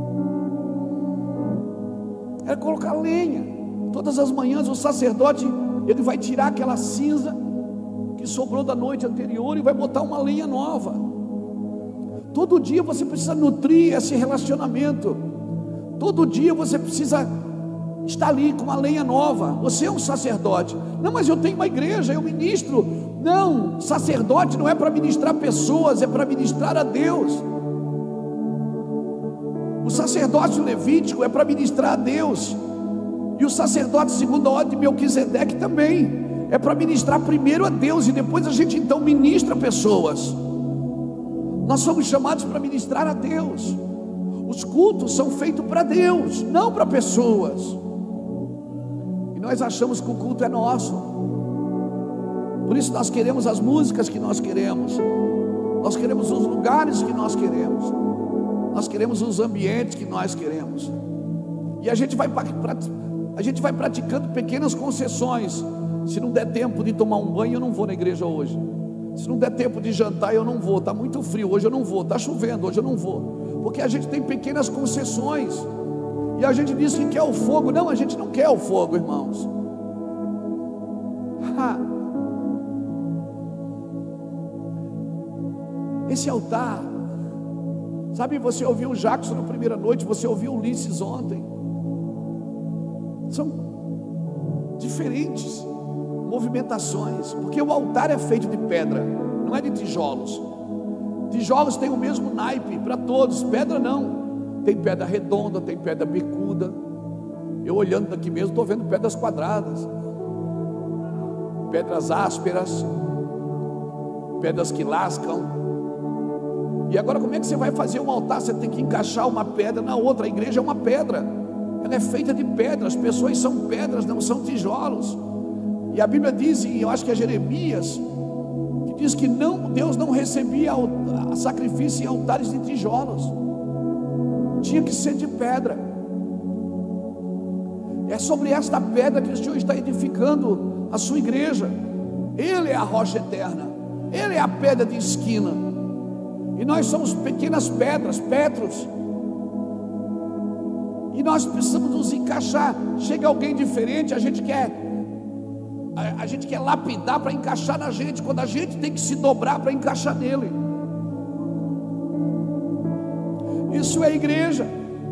é colocar a lenha. Todas as manhãs o sacerdote, ele vai tirar aquela cinza que sobrou da noite anterior e vai botar uma lenha nova. Todo dia você precisa nutrir esse relacionamento. Todo dia você precisa estar ali com uma lenha nova. Você é um sacerdote. Não, mas eu tenho uma igreja, eu ministro. Não, sacerdote não é para ministrar pessoas, é para ministrar a Deus. O sacerdócio levítico é para ministrar a Deus. E o sacerdote segundo a ordem de Melquisedeque também é para ministrar primeiro a Deus, e depois a gente então ministra pessoas. Nós somos chamados para ministrar a Deus. Os cultos são feitos para Deus, não para pessoas. E nós achamos que o culto é nosso. Por isso nós queremos as músicas que nós queremos, nós queremos os lugares que nós queremos, nós queremos os ambientes que nós queremos. E a gente vai, a gente vai praticando pequenas concessões. Se não der tempo de tomar um banho, eu não vou na igreja hoje. Se não der tempo de jantar, eu não vou. Está muito frio, hoje eu não vou. Está chovendo, hoje eu não vou. Porque a gente tem pequenas concessões. E a gente diz que quer o fogo. Não, a gente não quer o fogo, irmãos. Ha. Esse altar, sabe, você ouviu o Jackson na primeira noite, você ouviu o Ulisses ontem. São diferentes movimentações, porque o altar é feito de pedra, não é de tijolos. Tijolos tem o mesmo naipe para todos, pedra não. Tem pedra redonda, tem pedra bicuda. Eu olhando daqui mesmo estou vendo pedras quadradas, pedras ásperas, pedras que lascam. E agora como é que você vai fazer um altar? Você tem que encaixar uma pedra na outra. A igreja é uma pedra, ela é feita de pedras, as pessoas são pedras, não são tijolos. E a Bíblia diz, e eu acho que é Jeremias, que diz que não, Deus não recebia sacrifício em altares de tijolos, tinha que ser de pedra. É sobre esta pedra que o Senhor está edificando a sua igreja. Ele é a rocha eterna, Ele é a pedra de esquina, e nós somos pequenas pedras, petros, e nós precisamos nos encaixar. Chega alguém diferente, a gente quer A, a gente quer lapidar para encaixar na gente, quando a gente tem que se dobrar para encaixar nele. Isso é igreja.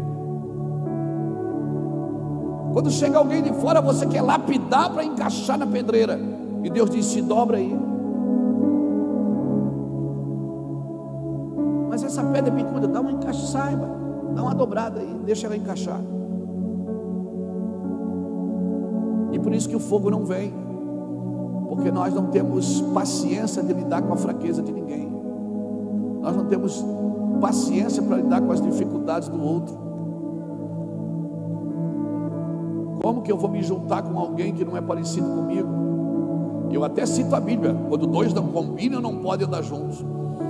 Quando chega alguém de fora, você quer lapidar para encaixar na pedreira, e Deus diz: se dobra aí. Mas essa pedra é picuda, dá uma encaixa, saiba, dá uma dobrada aí, deixa ela encaixar. E por isso que o fogo não vem, porque nós não temos paciência de lidar com a fraqueza de ninguém. Nós não temos paciência para lidar com as dificuldades do outro. Como que eu vou me juntar com alguém que não é parecido comigo? Eu até cito a Bíblia: quando dois não combinam, não podem andar juntos.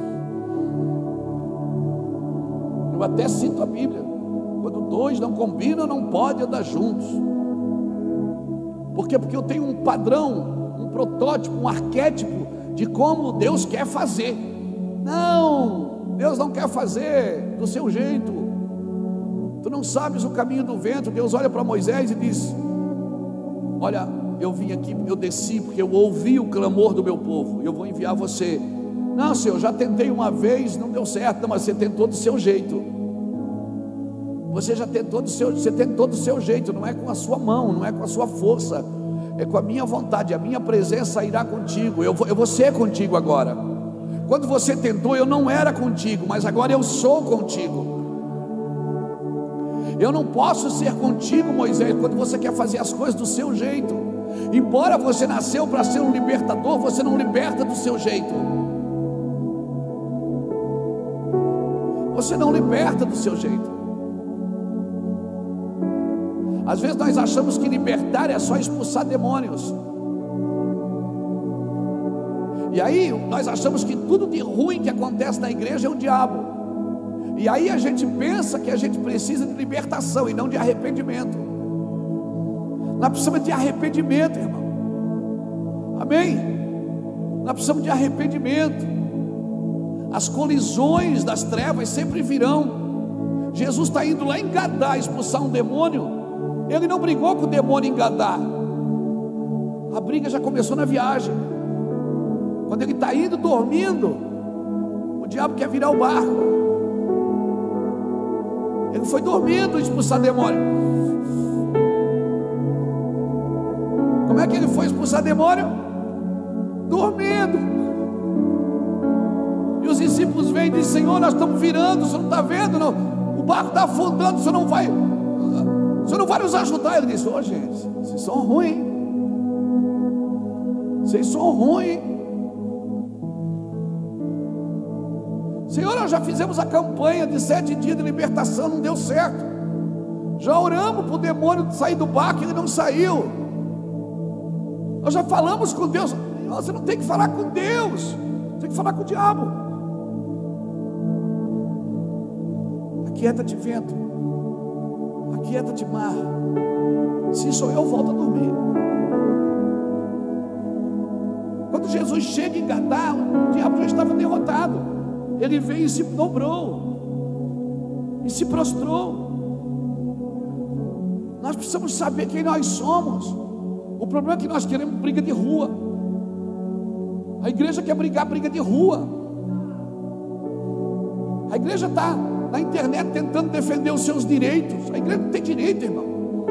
Eu até cito a Bíblia: quando dois não combinam, não podem andar juntos. Por quê? Porque eu tenho um padrão, um protótipo, um arquétipo de como Deus quer fazer. Não, Deus não quer fazer do seu jeito. Tu não sabes o caminho do vento. Deus olha para Moisés e diz: olha, eu vim aqui, eu desci porque eu ouvi o clamor do meu povo, eu vou enviar você. Não, Senhor, já tentei uma vez, não deu certo. Não, mas você tentou do seu jeito. Você já tentou do seu, você tentou do seu jeito, não é com a sua mão, não é com a sua força, é com a minha vontade. A minha presença irá contigo. Eu vou, eu vou ser contigo agora. Quando você tentou, eu não era contigo, mas agora eu sou contigo. Eu não posso ser contigo, Moisés, quando você quer fazer as coisas do seu jeito. Embora você nasceu para ser um libertador, você não liberta do seu jeito. Você não liberta do seu jeito. Às vezes nós achamos que libertar é só expulsar demônios. E aí nós achamos que tudo de ruim que acontece na igreja é o diabo. E aí a gente pensa que a gente precisa de libertação e não de arrependimento. Nós precisamos de arrependimento, irmão. Amém? Nós precisamos de arrependimento. As colisões das trevas sempre virão. Jesus está indo lá em Gadá expulsar um demônio. Ele não brigou com o demônio em Gadá. A briga já começou na viagem. Quando ele está indo dormindo, o diabo quer virar o barco. Ele foi dormindo expulsar demônio. Como é que ele foi expulsar demônio? Dormindo. E os discípulos vêm e dizem: Senhor, nós estamos virando, o senhor não está vendo? Não? O barco está afundando, o senhor não vai, o senhor não vai nos ajudar. Ele disse: ô oh, gente, vocês são ruins. Vocês são ruins. Senhor, nós já fizemos a campanha de sete dias de libertação, não deu certo. Já oramos para o demônio sair do barco, ele não saiu. Nós já falamos com Deus. Você não tem que falar com Deus, tem que falar com o diabo. Aquieta-te, vento. Aquieta-te, mar. Se sou eu, volto a dormir. Quando Jesus chega em Gadá, o diabo já estava derrotado. Ele veio e se dobrou e se prostrou. Nós precisamos saber quem nós somos. O problema é que nós queremos briga de rua. A igreja quer brigar briga de rua. A igreja está na internet tentando defender os seus direitos. A igreja não tem direito, irmão.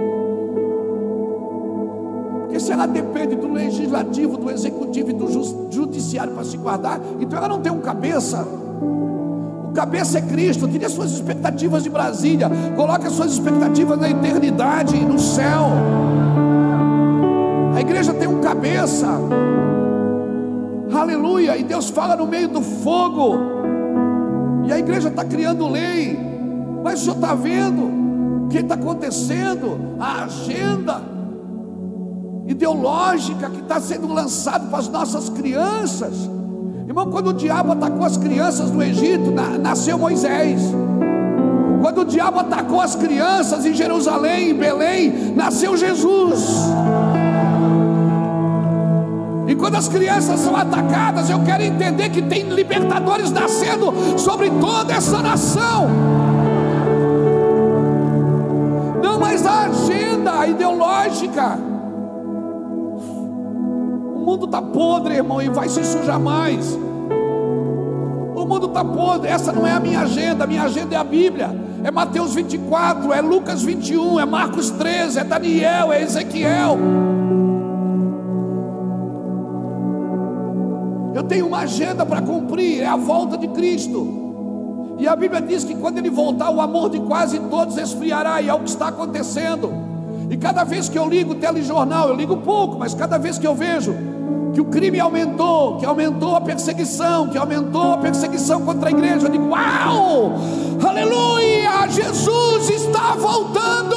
Porque se ela depende do legislativo, do executivo e do judiciário para se guardar, então ela não tem um cabeça. O cabeça é Cristo. Tire as suas expectativas de Brasília, coloque as suas expectativas na eternidade e no céu. A igreja tem um cabeça. Aleluia. E Deus fala no meio do fogo. E a igreja está criando lei. Mas o senhor está vendo o que está acontecendo? A agenda ideológica que está sendo lançada para as nossas crianças. Irmão, quando o diabo atacou as crianças no Egito, nasceu Moisés. Quando o diabo atacou as crianças em Jerusalém, em Belém, nasceu Jesus. E quando as crianças são atacadas, eu quero entender que tem libertadores nascendo sobre toda essa nação. Não mais a agenda ideológica. mundo está podre, irmão, e vai se sujar mais. O mundo está podre. Essa não é a minha agenda. A minha agenda é a Bíblia. É Mateus vinte e quatro, é Lucas vinte e um, é Marcos treze, é Daniel, é Ezequiel. Eu tenho uma agenda para cumprir, é a volta de Cristo. E a Bíblia diz que quando Ele voltar, o amor de quase todos esfriará, e é o que está acontecendo. E cada vez que eu ligo o telejornal, eu ligo pouco, mas cada vez que eu vejo que o crime aumentou, que aumentou a perseguição, que aumentou a perseguição contra a igreja, eu digo: uau, aleluia, Jesus está voltando.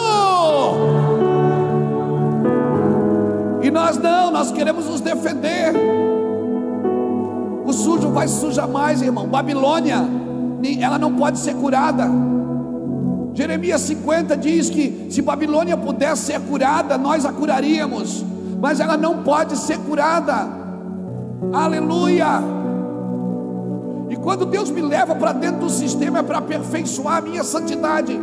E nós não, nós queremos nos defender. O sujo vai sujar mais, irmão. Babilônia, ela não pode ser curada. Jeremias cinquenta diz que se Babilônia pudesse ser curada, nós a curaríamos, mas ela não pode ser curada. Aleluia. E quando Deus me leva para dentro do sistema, é para aperfeiçoar a minha santidade.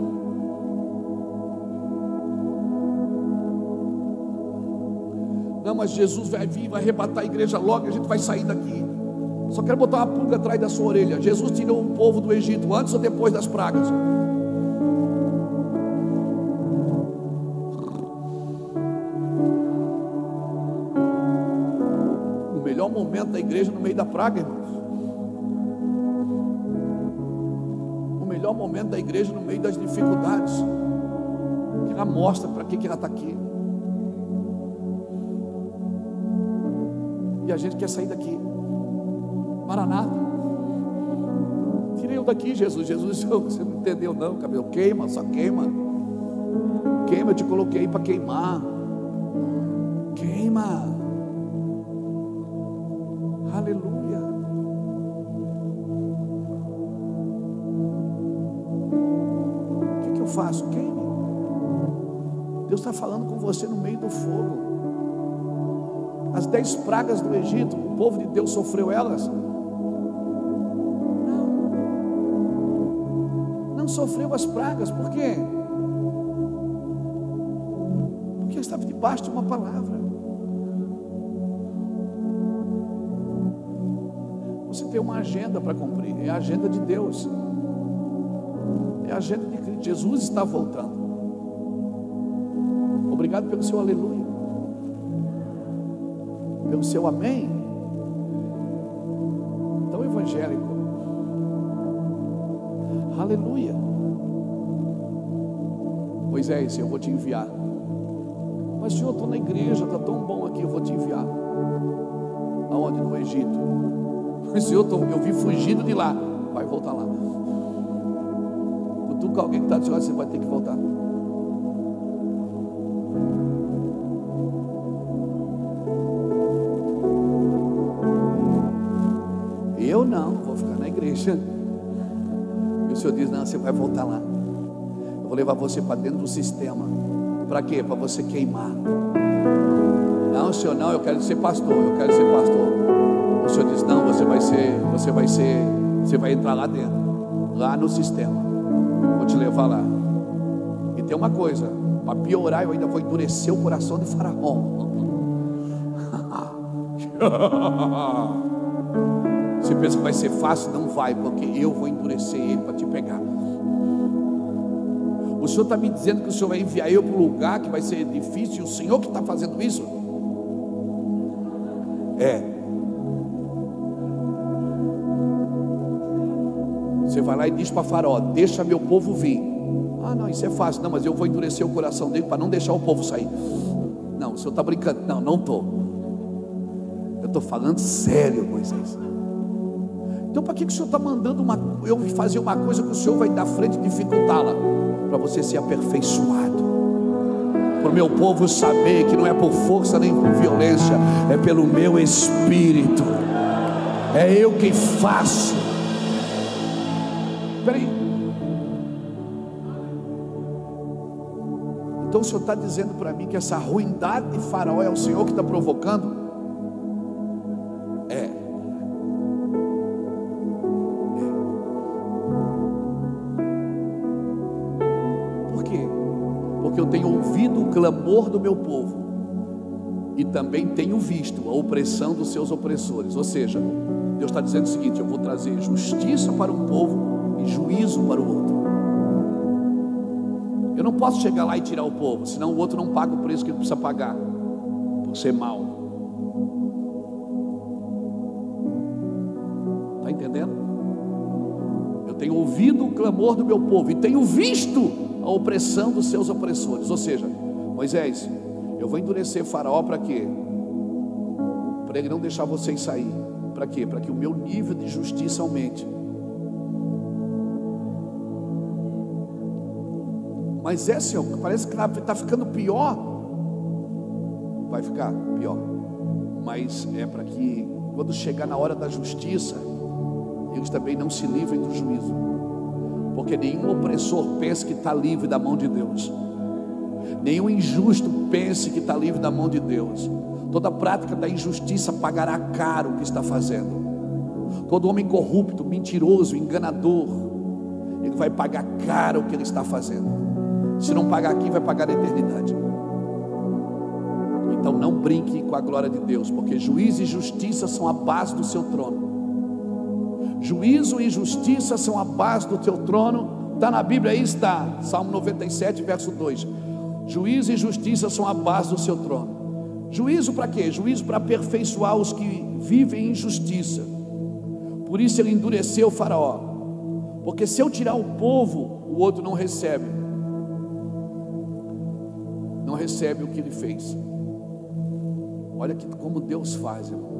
Não, mas Jesus vai vir, vai arrebatar a igreja logo, a gente vai sair daqui. Só quero botar uma pulga atrás da sua orelha. Jesus tirou o povo do Egito antes ou depois das pragas? O melhor momento da igreja no meio da praga, irmãos. O melhor momento da igreja no meio das dificuldades, que ela mostra para que que ela está aqui. E a gente quer sair daqui. Maranata, tirei eu daqui, Jesus. Jesus, você não entendeu não, cabelo, queima, só queima. Queima, eu te coloquei para queimar. Queima. Aleluia. O que que eu faço? Queime. Deus está falando com você no meio do fogo. As dez pragas do Egito, o povo de Deus sofreu elas? Não sofreu as pragas. Por quê? Porque estava debaixo de uma palavra. Você tem uma agenda para cumprir. É a agenda de Deus. É a agenda de Cristo. Jesus está voltando. Obrigado pelo seu aleluia, pelo seu amém. Tão evangélico. Aleluia. Moisés, eu vou te enviar. Mas Senhor, eu estou na igreja, está tão bom aqui, eu vou te enviar. Aonde? No Egito. Mas Senhor, eu, eu vim fugindo de lá. Vai voltar lá. Cutuca alguém que está dizendo, você vai ter que voltar. Eu não, vou ficar na igreja. E o Senhor diz, não, você vai voltar lá. Eu vou levar você para dentro do sistema. Para quê? Para você queimar. Não, Senhor, não, eu quero ser pastor, eu quero ser pastor. O Senhor diz, não, você vai ser, você vai ser, você vai entrar lá dentro, lá no sistema. Vou te levar lá. E tem uma coisa, para piorar, eu ainda vou endurecer o coração de Faraó. Você pensa que vai ser fácil? Não vai, porque eu vou endurecer ele para te pegar. O Senhor está me dizendo que o Senhor vai enviar eu para um lugar que vai ser difícil. O Senhor que está fazendo isso? É. Você vai lá e diz para Faraó, deixa meu povo vir. Ah não, isso é fácil. Não, mas eu vou endurecer o coração dele para não deixar o povo sair. Não, o Senhor está brincando. Não, não estou. Eu estou falando sério, Moisés. Então para que, que o Senhor está mandando uma, eu fazer uma coisa que o Senhor vai dar frente e dificultá-la? Para você ser aperfeiçoado. Para o meu povo saber que não é por força nem por violência, é pelo meu Espírito. É eu quem faço. Espera aí. Então o Senhor está dizendo para mim que essa ruindade de Faraó é o Senhor que está provocando? É. Porque eu tenho ouvido o clamor do meu povo, e também tenho visto a opressão dos seus opressores. Ou seja, Deus está dizendo o seguinte: eu vou trazer justiça para um povo e juízo para o outro. Eu não posso chegar lá e tirar o povo, senão o outro não paga o preço que ele precisa pagar por ser mau. Está entendendo? Eu tenho ouvido o clamor do meu povo e tenho visto a opressão dos seus opressores. Ou seja, Moisés, eu vou endurecer Faraó para quê? Para ele não deixar vocês sair. Para quê? Para que o meu nível de justiça aumente. Mas é, Senhor, parece que está ficando pior. Vai ficar pior. Mas é para que quando chegar na hora da justiça, eles também não se livrem do juízo. Porque nenhum opressor pense que está livre da mão de Deus. Nenhum injusto pense que está livre da mão de Deus. Toda prática da injustiça pagará caro o que está fazendo. Todo homem corrupto, mentiroso, enganador, ele vai pagar caro o que ele está fazendo. Se não pagar aqui, vai pagar na eternidade. Então não brinque com a glória de Deus, porque juízo e justiça são a base do seu trono. Juízo e justiça são a base do teu trono. Está na Bíblia, aí está, Salmo noventa e sete, verso dois. Juízo e justiça são a base do seu trono. Juízo para quê? Juízo para aperfeiçoar os que vivem em justiça. Por isso ele endureceu o Faraó, porque se eu tirar o povo, o outro não recebe, não recebe o que ele fez. Olha que, como Deus faz, irmão.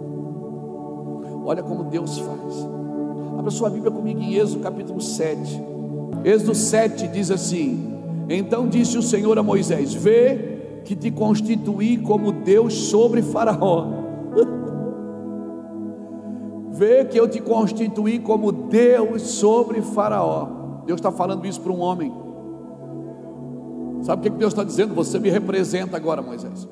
Olha como Deus faz. Abra sua Bíblia comigo em Êxodo capítulo sete. Êxodo sete diz assim: então disse o Senhor a Moisés: vê que te constituí como Deus sobre Faraó. Vê que eu te constituí como Deus sobre Faraó. Deus está falando isso para um homem. Sabe o que Deus está dizendo? Você me representa agora, Moisés.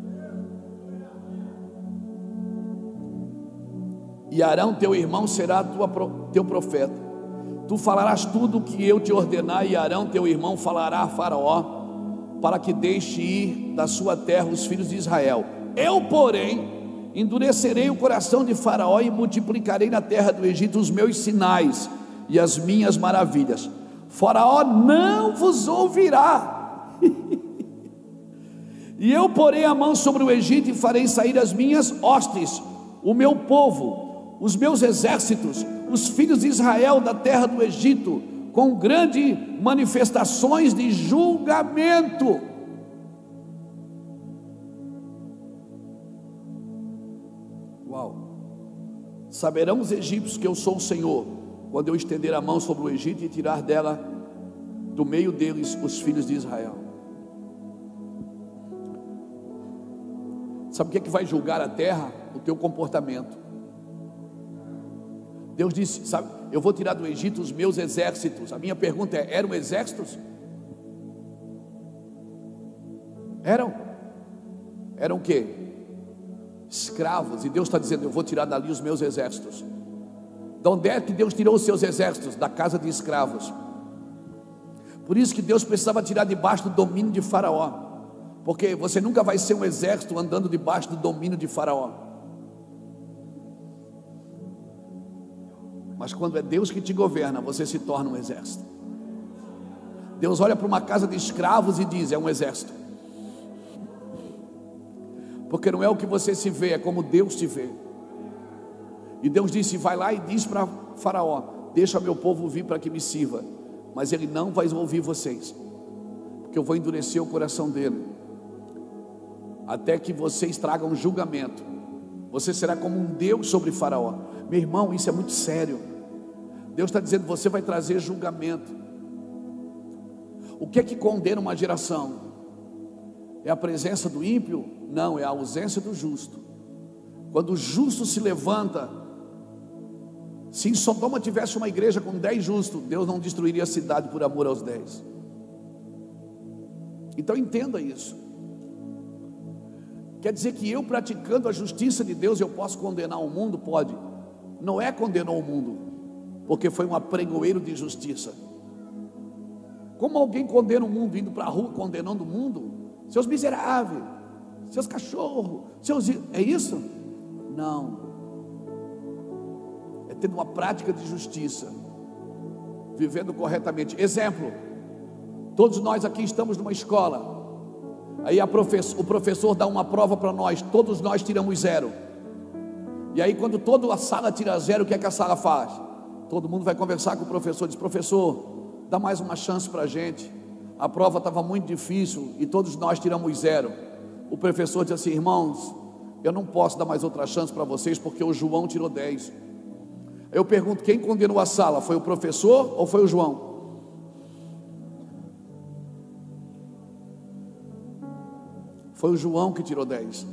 E Arão teu irmão será tua, teu profeta. Tu falarás tudo o que eu te ordenar, e Arão teu irmão falará a Faraó, para que deixe ir da sua terra os filhos de Israel. Eu, porém, endurecerei o coração de Faraó e multiplicarei na terra do Egito os meus sinais e as minhas maravilhas. Faraó não vos ouvirá. E eu porei a mão sobre o Egito e farei sair as minhas hostes, o meu povo, os meus exércitos, os filhos de Israel da terra do Egito, com grandes manifestações de julgamento. Uau! Saberão os egípcios que eu sou o Senhor, quando eu estender a mão sobre o Egito e tirar dela, do meio deles, os filhos de Israel. Sabe o que é que vai julgar a terra? O teu comportamento. Deus disse, sabe, eu vou tirar do Egito os meus exércitos. A minha pergunta é, eram exércitos? Eram? Eram o quê? Escravos. E Deus está dizendo, eu vou tirar dali os meus exércitos. De onde é que Deus tirou os seus exércitos? Da casa de escravos. Por isso que Deus precisava tirar debaixo do domínio de Faraó, porque você nunca vai ser um exército andando debaixo do domínio de Faraó. Mas quando é Deus que te governa, você se torna um exército. Deus olha para uma casa de escravos e diz, é um exército. Porque não é o que você se vê, é como Deus te vê. E Deus disse, vai lá e diz para Faraó, deixa meu povo vir para que me sirva. Mas ele não vai ouvir vocês, porque eu vou endurecer o coração dele, até que vocês tragam julgamento. Você será como um Deus sobre Faraó. Meu irmão, isso é muito sério. Deus está dizendo, você vai trazer julgamento. O que é que condena uma geração? É a presença do ímpio? Não, é a ausência do justo. Quando o justo se levanta, se em Sodoma tivesse uma igreja com dez justos, Deus não destruiria a cidade por amor aos dez. Então entenda isso. Quer dizer que eu praticando a justiça de Deus, eu posso condenar o mundo? Pode. Noé condenou o mundo, porque foi um apregoeiro de justiça. Como alguém condena o mundo, indo para a rua condenando o mundo? Seus miseráveis, seus cachorros, seus... É isso? Não. É tendo uma prática de justiça, vivendo corretamente. Exemplo, todos nós aqui estamos numa escola. Aí a professor, o professor dá uma prova para nós, todos nós tiramos zero. E aí quando toda a sala tira zero, o que é que a sala faz? Todo mundo vai conversar com o professor, diz: professor, dá mais uma chance para a gente, a prova estava muito difícil e todos nós tiramos zero. O professor diz assim: irmãos, eu não posso dar mais outra chance para vocês, porque o João tirou dez. Eu pergunto, quem condenou a sala? Foi o professor ou foi o João? Foi o João que tirou dez.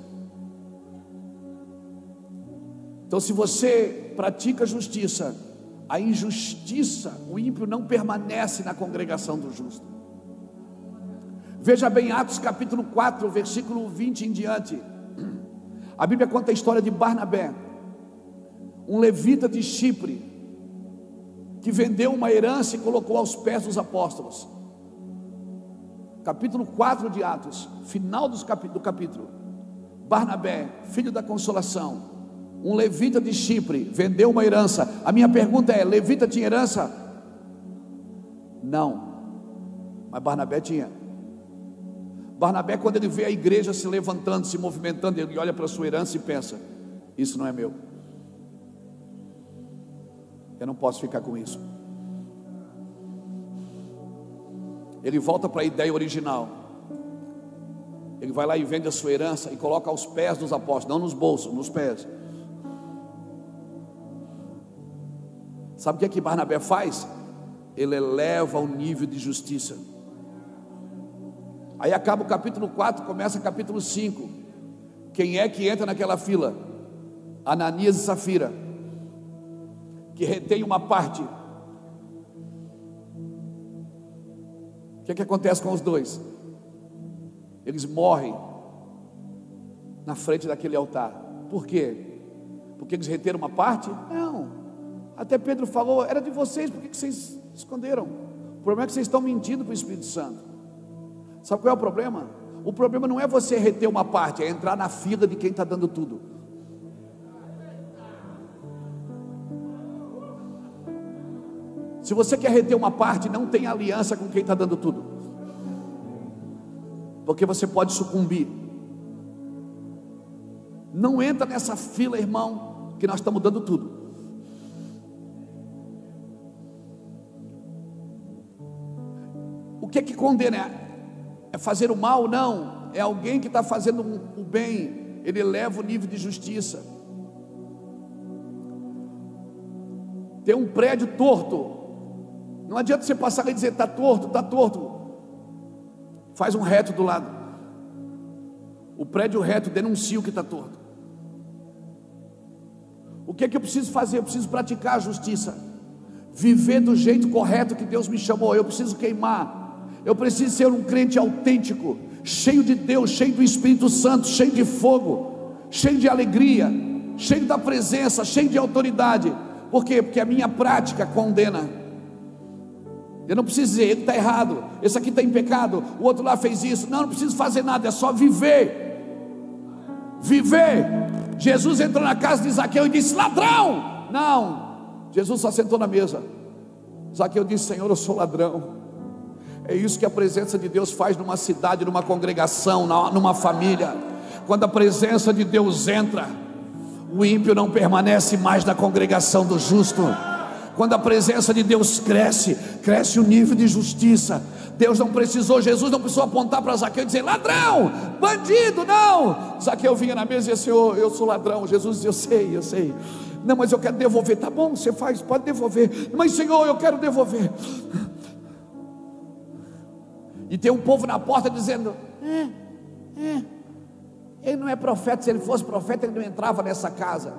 Então, se você pratica justiça, a injustiça, o ímpio não permanece na congregação do justo. Veja bem, Atos capítulo quatro, versículo vinte em diante. A Bíblia conta a história de Barnabé, um levita de Chipre, que vendeu uma herança e colocou aos pés dos apóstolos. Capítulo quatro de Atos, final dos capi- do capítulo. Barnabé, filho da consolação, um levita de Chipre, vendeu uma herança. A minha pergunta é: levita tinha herança? Não, mas Barnabé tinha. Barnabé, quando ele vê a igreja se levantando, se movimentando, ele olha para a sua herança e pensa: isso não é meu, eu não posso ficar com isso. Ele volta para a ideia original. Ele vai lá e vende a sua herança e coloca aos pés dos apóstolos, não nos bolsos, nos pés. Sabe o que é que Barnabé faz? Ele eleva o nível de justiça. Aí acaba o capítulo quatro, começa o capítulo cinco. Quem é que entra naquela fila? Ananias e Safira, que retém uma parte. O que é que acontece com os dois? Eles morrem na frente daquele altar. Por quê? Porque eles reteram uma parte? Não. Até Pedro falou: era de vocês, por que que vocês esconderam? O problema é que vocês estão mentindo para o Espírito Santo. Sabe qual é o problema? O problema não é você reter uma parte, é entrar na fila de quem está dando tudo. Se você quer reter uma parte, não tem aliança com quem está dando tudo, porque você pode sucumbir. Não entra nessa fila, irmão, que nós estamos dando tudo. O que é que condena? É fazer o mal? Não, é alguém que está fazendo o bem. Ele eleva o nível de justiça. Tem um prédio torto, não adianta você passar e dizer: está torto, está torto. Faz um reto do lado. O prédio reto denuncia o que está torto. O que é que eu preciso fazer? Eu preciso praticar a justiça, viver do jeito correto que Deus me chamou. Eu preciso queimar. Eu preciso ser um crente autêntico, cheio de Deus, cheio do Espírito Santo, cheio de fogo, cheio de alegria, cheio da presença, cheio de autoridade. Por quê? Porque a minha prática condena. Eu não preciso dizer: ele está errado, esse aqui está em pecado, o outro lá fez isso. Não, não preciso fazer nada, é só viver. Viver. Jesus entrou na casa de Zaqueu e disse: ladrão. Não, Jesus só sentou na mesa. Zaqueu disse: Senhor, eu sou ladrão. É isso que a presença de Deus faz numa cidade, numa congregação, numa família. Quando a presença de Deus entra, o ímpio não permanece mais na congregação do justo. Quando a presença de Deus cresce, cresce o nível de justiça. Deus não precisou, Jesus não precisou apontar para Zaqueu e dizer: ladrão, bandido, não. Zaqueu vinha na mesa e dizia: Senhor, eu sou ladrão. Jesus dizia: eu sei, eu sei. Não, mas eu quero devolver. Tá bom, você faz, pode devolver. Mas Senhor, eu quero devolver. E tem um povo na porta dizendo: é, é, ele não é profeta. Se ele fosse profeta, ele não entrava nessa casa.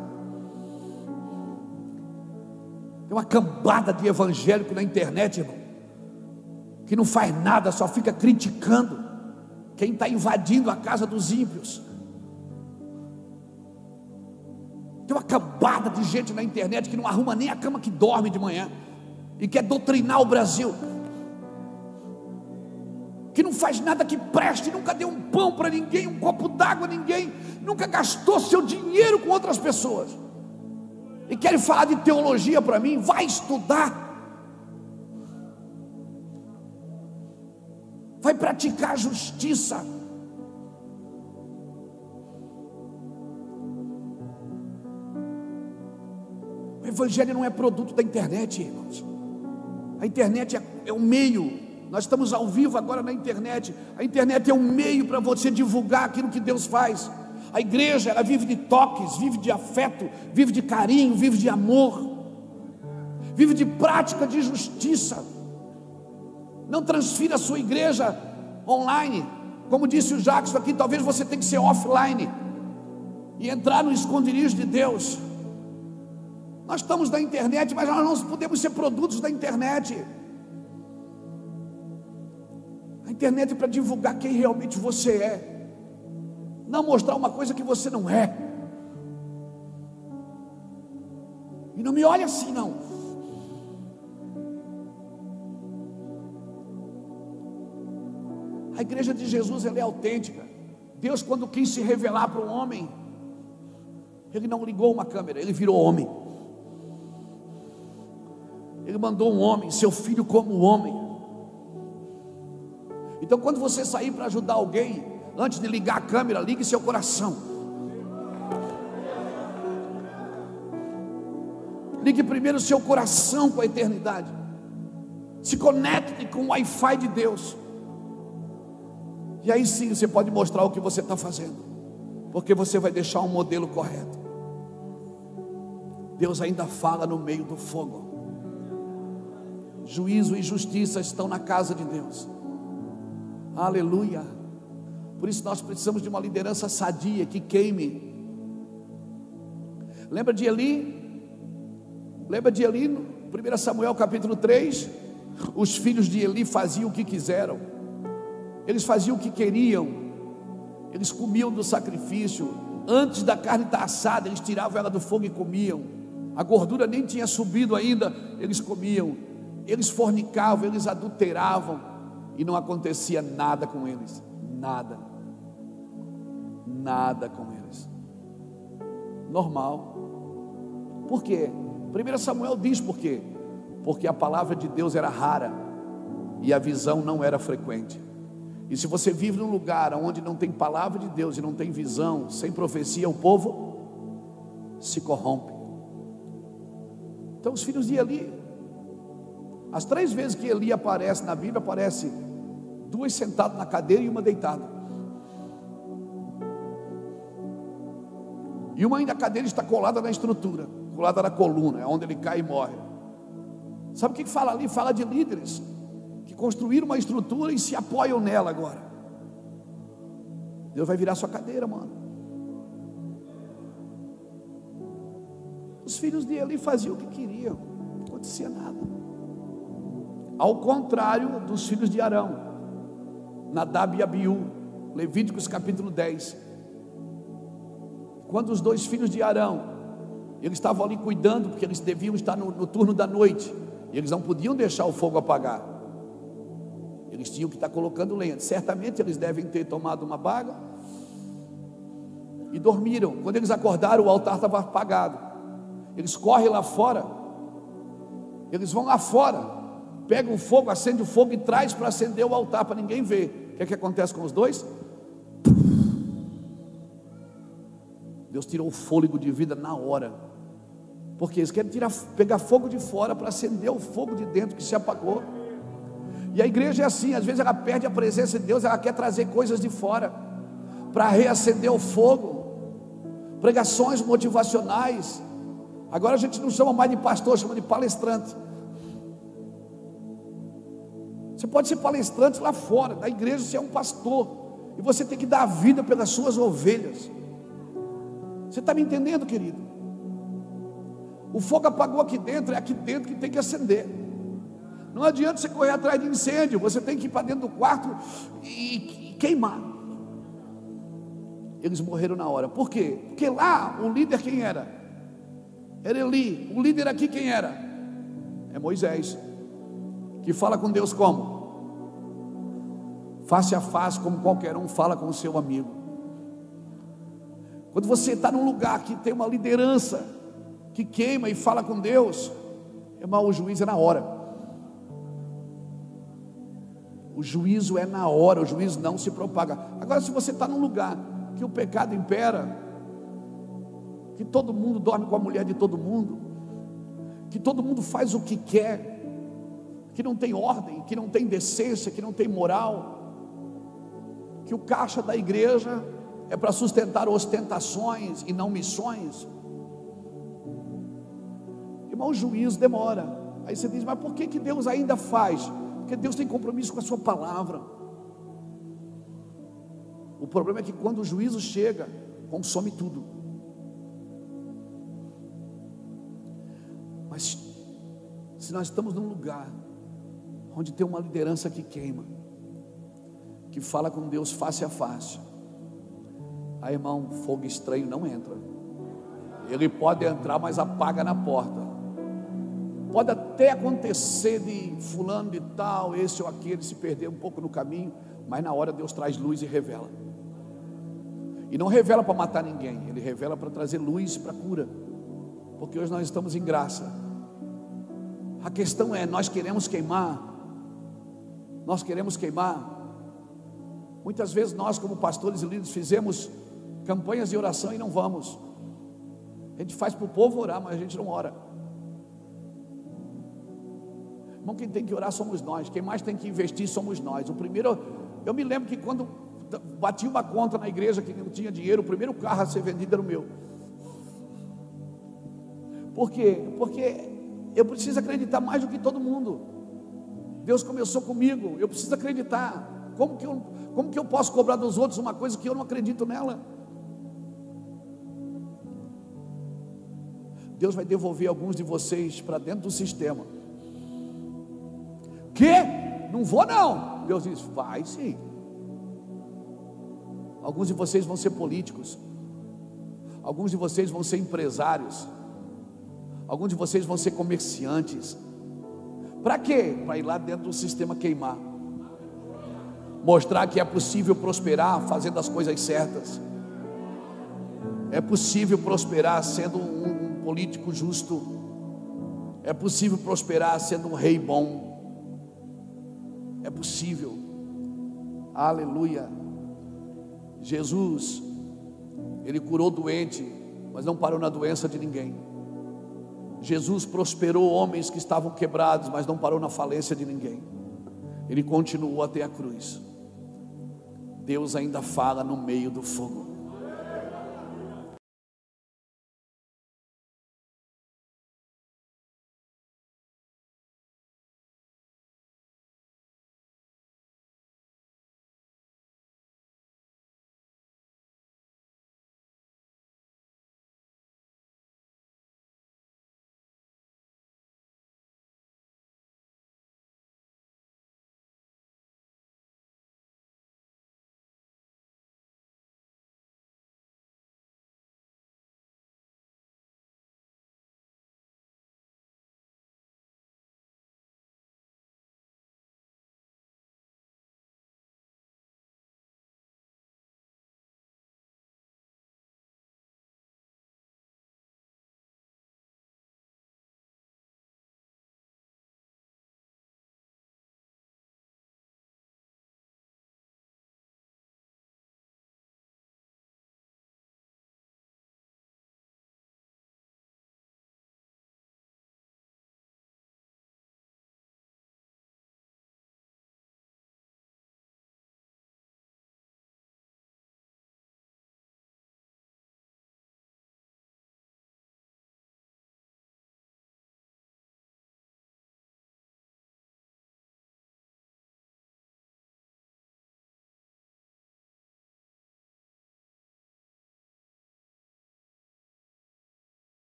Tem uma cambada de evangélico na internet, irmão, que não faz nada, só fica criticando quem está invadindo a casa dos ímpios. Tem uma cambada de gente na internet que não arruma nem a cama que dorme de manhã e quer doutrinar o Brasil. que não faz nada que preste, nunca deu um pão para ninguém, um copo d'água a ninguém, nunca gastou seu dinheiro com outras pessoas, e querem falar de teologia para mim? Vai estudar, vai praticar justiça. O evangelho não é produto da internet, irmãos. A internet é, é um meio. Nós estamos ao vivo agora na internet. A internet é um meio para você divulgar aquilo que Deus faz. A igreja, ela vive de toques, vive de afeto, vive de carinho, vive de amor, vive de prática de justiça. Não transfira a sua igreja online. Como disse o Jackson aqui, talvez você tenha que ser offline e entrar no esconderijo de Deus. Nós estamos na internet, mas nós não podemos ser produtos da internet. A internet é para divulgar quem realmente você é, não mostrar uma coisa que você não é. E não me olhe assim, não. A igreja de Jesus, ela é autêntica. Deus, quando quis se revelar para o homem, Ele não ligou uma câmera, Ele virou homem. Ele mandou um homem, seu filho como homem. Então, quando você sair para ajudar alguém, antes de ligar a câmera, ligue seu coração. Ligue primeiro o seu coração com a eternidade. Se conecte com o Wi-Fi de Deus. E aí sim você pode mostrar o que você está fazendo, porque você vai deixar um modelo correto. Deus ainda fala no meio do fogo. Juízo e justiça estão na casa de Deus. Aleluia. Por isso nós precisamos de uma liderança sadia, que queime. Lembra de Eli? Lembra de Eli no primeiro Samuel capítulo três? Os filhos de Eli faziam o que quiseram, eles faziam o que queriam, eles comiam do sacrifício. Antes da carne estar assada, eles tiravam ela do fogo e comiam. A gordura nem tinha subido ainda, eles comiam. Eles fornicavam, eles adulteravam, e não acontecia nada com eles. Nada. Nada com eles. Normal. Por quê? primeiro Samuel diz por quê? Porque a palavra de Deus era rara e a visão não era frequente. E se você vive num lugar onde não tem palavra de Deus e não tem visão, sem profecia, o povo se corrompe. Então os filhos de Eli, as três vezes que Eli aparece na Bíblia, aparece duas sentadas na cadeira e uma deitada. E uma ainda a cadeira está colada na estrutura, colada na coluna, é onde ele cai e morre. Sabe o que fala ali? Fala de líderes que construíram uma estrutura e se apoiam nela agora. Deus vai virar sua cadeira, mano. Os filhos de Eli faziam o que queriam, não acontecia nada. Ao contrário dos filhos de Arão, Nadab e Abiú, Levíticos capítulo dez. Quando os dois filhos de Arão, eles estavam ali cuidando, porque eles deviam estar no, no turno da noite, e eles não podiam deixar o fogo apagar, eles tinham que estar colocando lenha. Certamente eles devem ter tomado uma baga e dormiram. Quando eles acordaram, o altar estava apagado. Eles correm lá fora, eles vão lá fora, pegam o fogo, acende o fogo e traz para acender o altar, para ninguém ver. O que é que acontece com os dois? Deus tirou o fôlego de vida na hora, porque eles querem tirar, pegar fogo de fora para acender o fogo de dentro que se apagou. E a igreja é assim, às vezes ela perde a presença de Deus, ela quer trazer coisas de fora para reacender o fogo. Pregações motivacionais. Agora a gente não chama mais de pastor, chama de palestrante. Você pode ser palestrante lá fora, da igreja você é um pastor, e você tem que dar a vida pelas suas ovelhas. Você está me entendendo, querido? O fogo apagou aqui dentro, é aqui dentro que tem que acender. Não adianta você correr atrás de incêndio, você tem que ir para dentro do quarto e, e queimar. Eles morreram na hora. Por quê? Porque lá o líder quem era? Era Eli. O líder aqui quem era? É Moisés, que fala com Deus como? face a face, como qualquer um fala com o seu amigo. Quando você está num lugar que tem uma liderança que queima e fala com Deus, irmão, o juízo é na hora. O juízo é na hora, o juízo não se propaga. Agora, se você está num lugar que o pecado impera, que todo mundo dorme com a mulher de todo mundo, que todo mundo faz o que quer, que não tem ordem, que não tem decência, que não tem moral, que o caixa da igreja é para sustentar ostentações e não missões, irmão, o juízo demora. Aí você diz, mas por que que Deus ainda faz? Porque Deus tem compromisso com a sua palavra. O problema é que quando o juízo chega, consome tudo. Mas se nós estamos num lugar onde tem uma liderança que queima, que fala com Deus face a face, aí, irmão, fogo estranho não entra. Ele pode entrar, mas apaga na porta. Pode até acontecer de fulano de tal, esse ou aquele se perder um pouco no caminho, mas na hora Deus traz luz e revela. E não revela para matar ninguém, Ele revela para trazer luz para cura, porque hoje nós estamos em graça. A questão é, nós queremos queimar, nós queremos queimar. Muitas vezes nós, como pastores e líderes, fizemos campanhas de oração e não vamos. A gente faz para o povo orar, mas a gente não ora. Irmão, quem tem que orar somos nós, quem mais tem que investir somos nós. O primeiro, eu me lembro que quando bati uma conta na igreja que não tinha dinheiro, o primeiro carro a ser vendido era o meu. Por quê? Porque eu preciso acreditar mais do que todo mundo. Deus começou comigo, eu preciso acreditar. Como que eu, como que eu posso cobrar dos outros uma coisa que eu não acredito nela? Deus vai devolver alguns de vocês para dentro do sistema. Que? Não vou não. Deus diz, vai sim. Alguns de vocês vão ser políticos, alguns de vocês vão ser empresários, alguns de vocês vão ser comerciantes. Para quê? Para ir lá dentro do sistema queimar, mostrar que é possível prosperar fazendo as coisas certas, é possível prosperar sendo um, um político justo, é possível prosperar sendo um rei bom, é possível. Aleluia. Jesus, Ele curou doente, mas não parou na doença de ninguém. Jesus prosperou homens que estavam quebrados, mas não parou na falência de ninguém. Ele continuou até a cruz. Deus ainda fala no meio do fogo.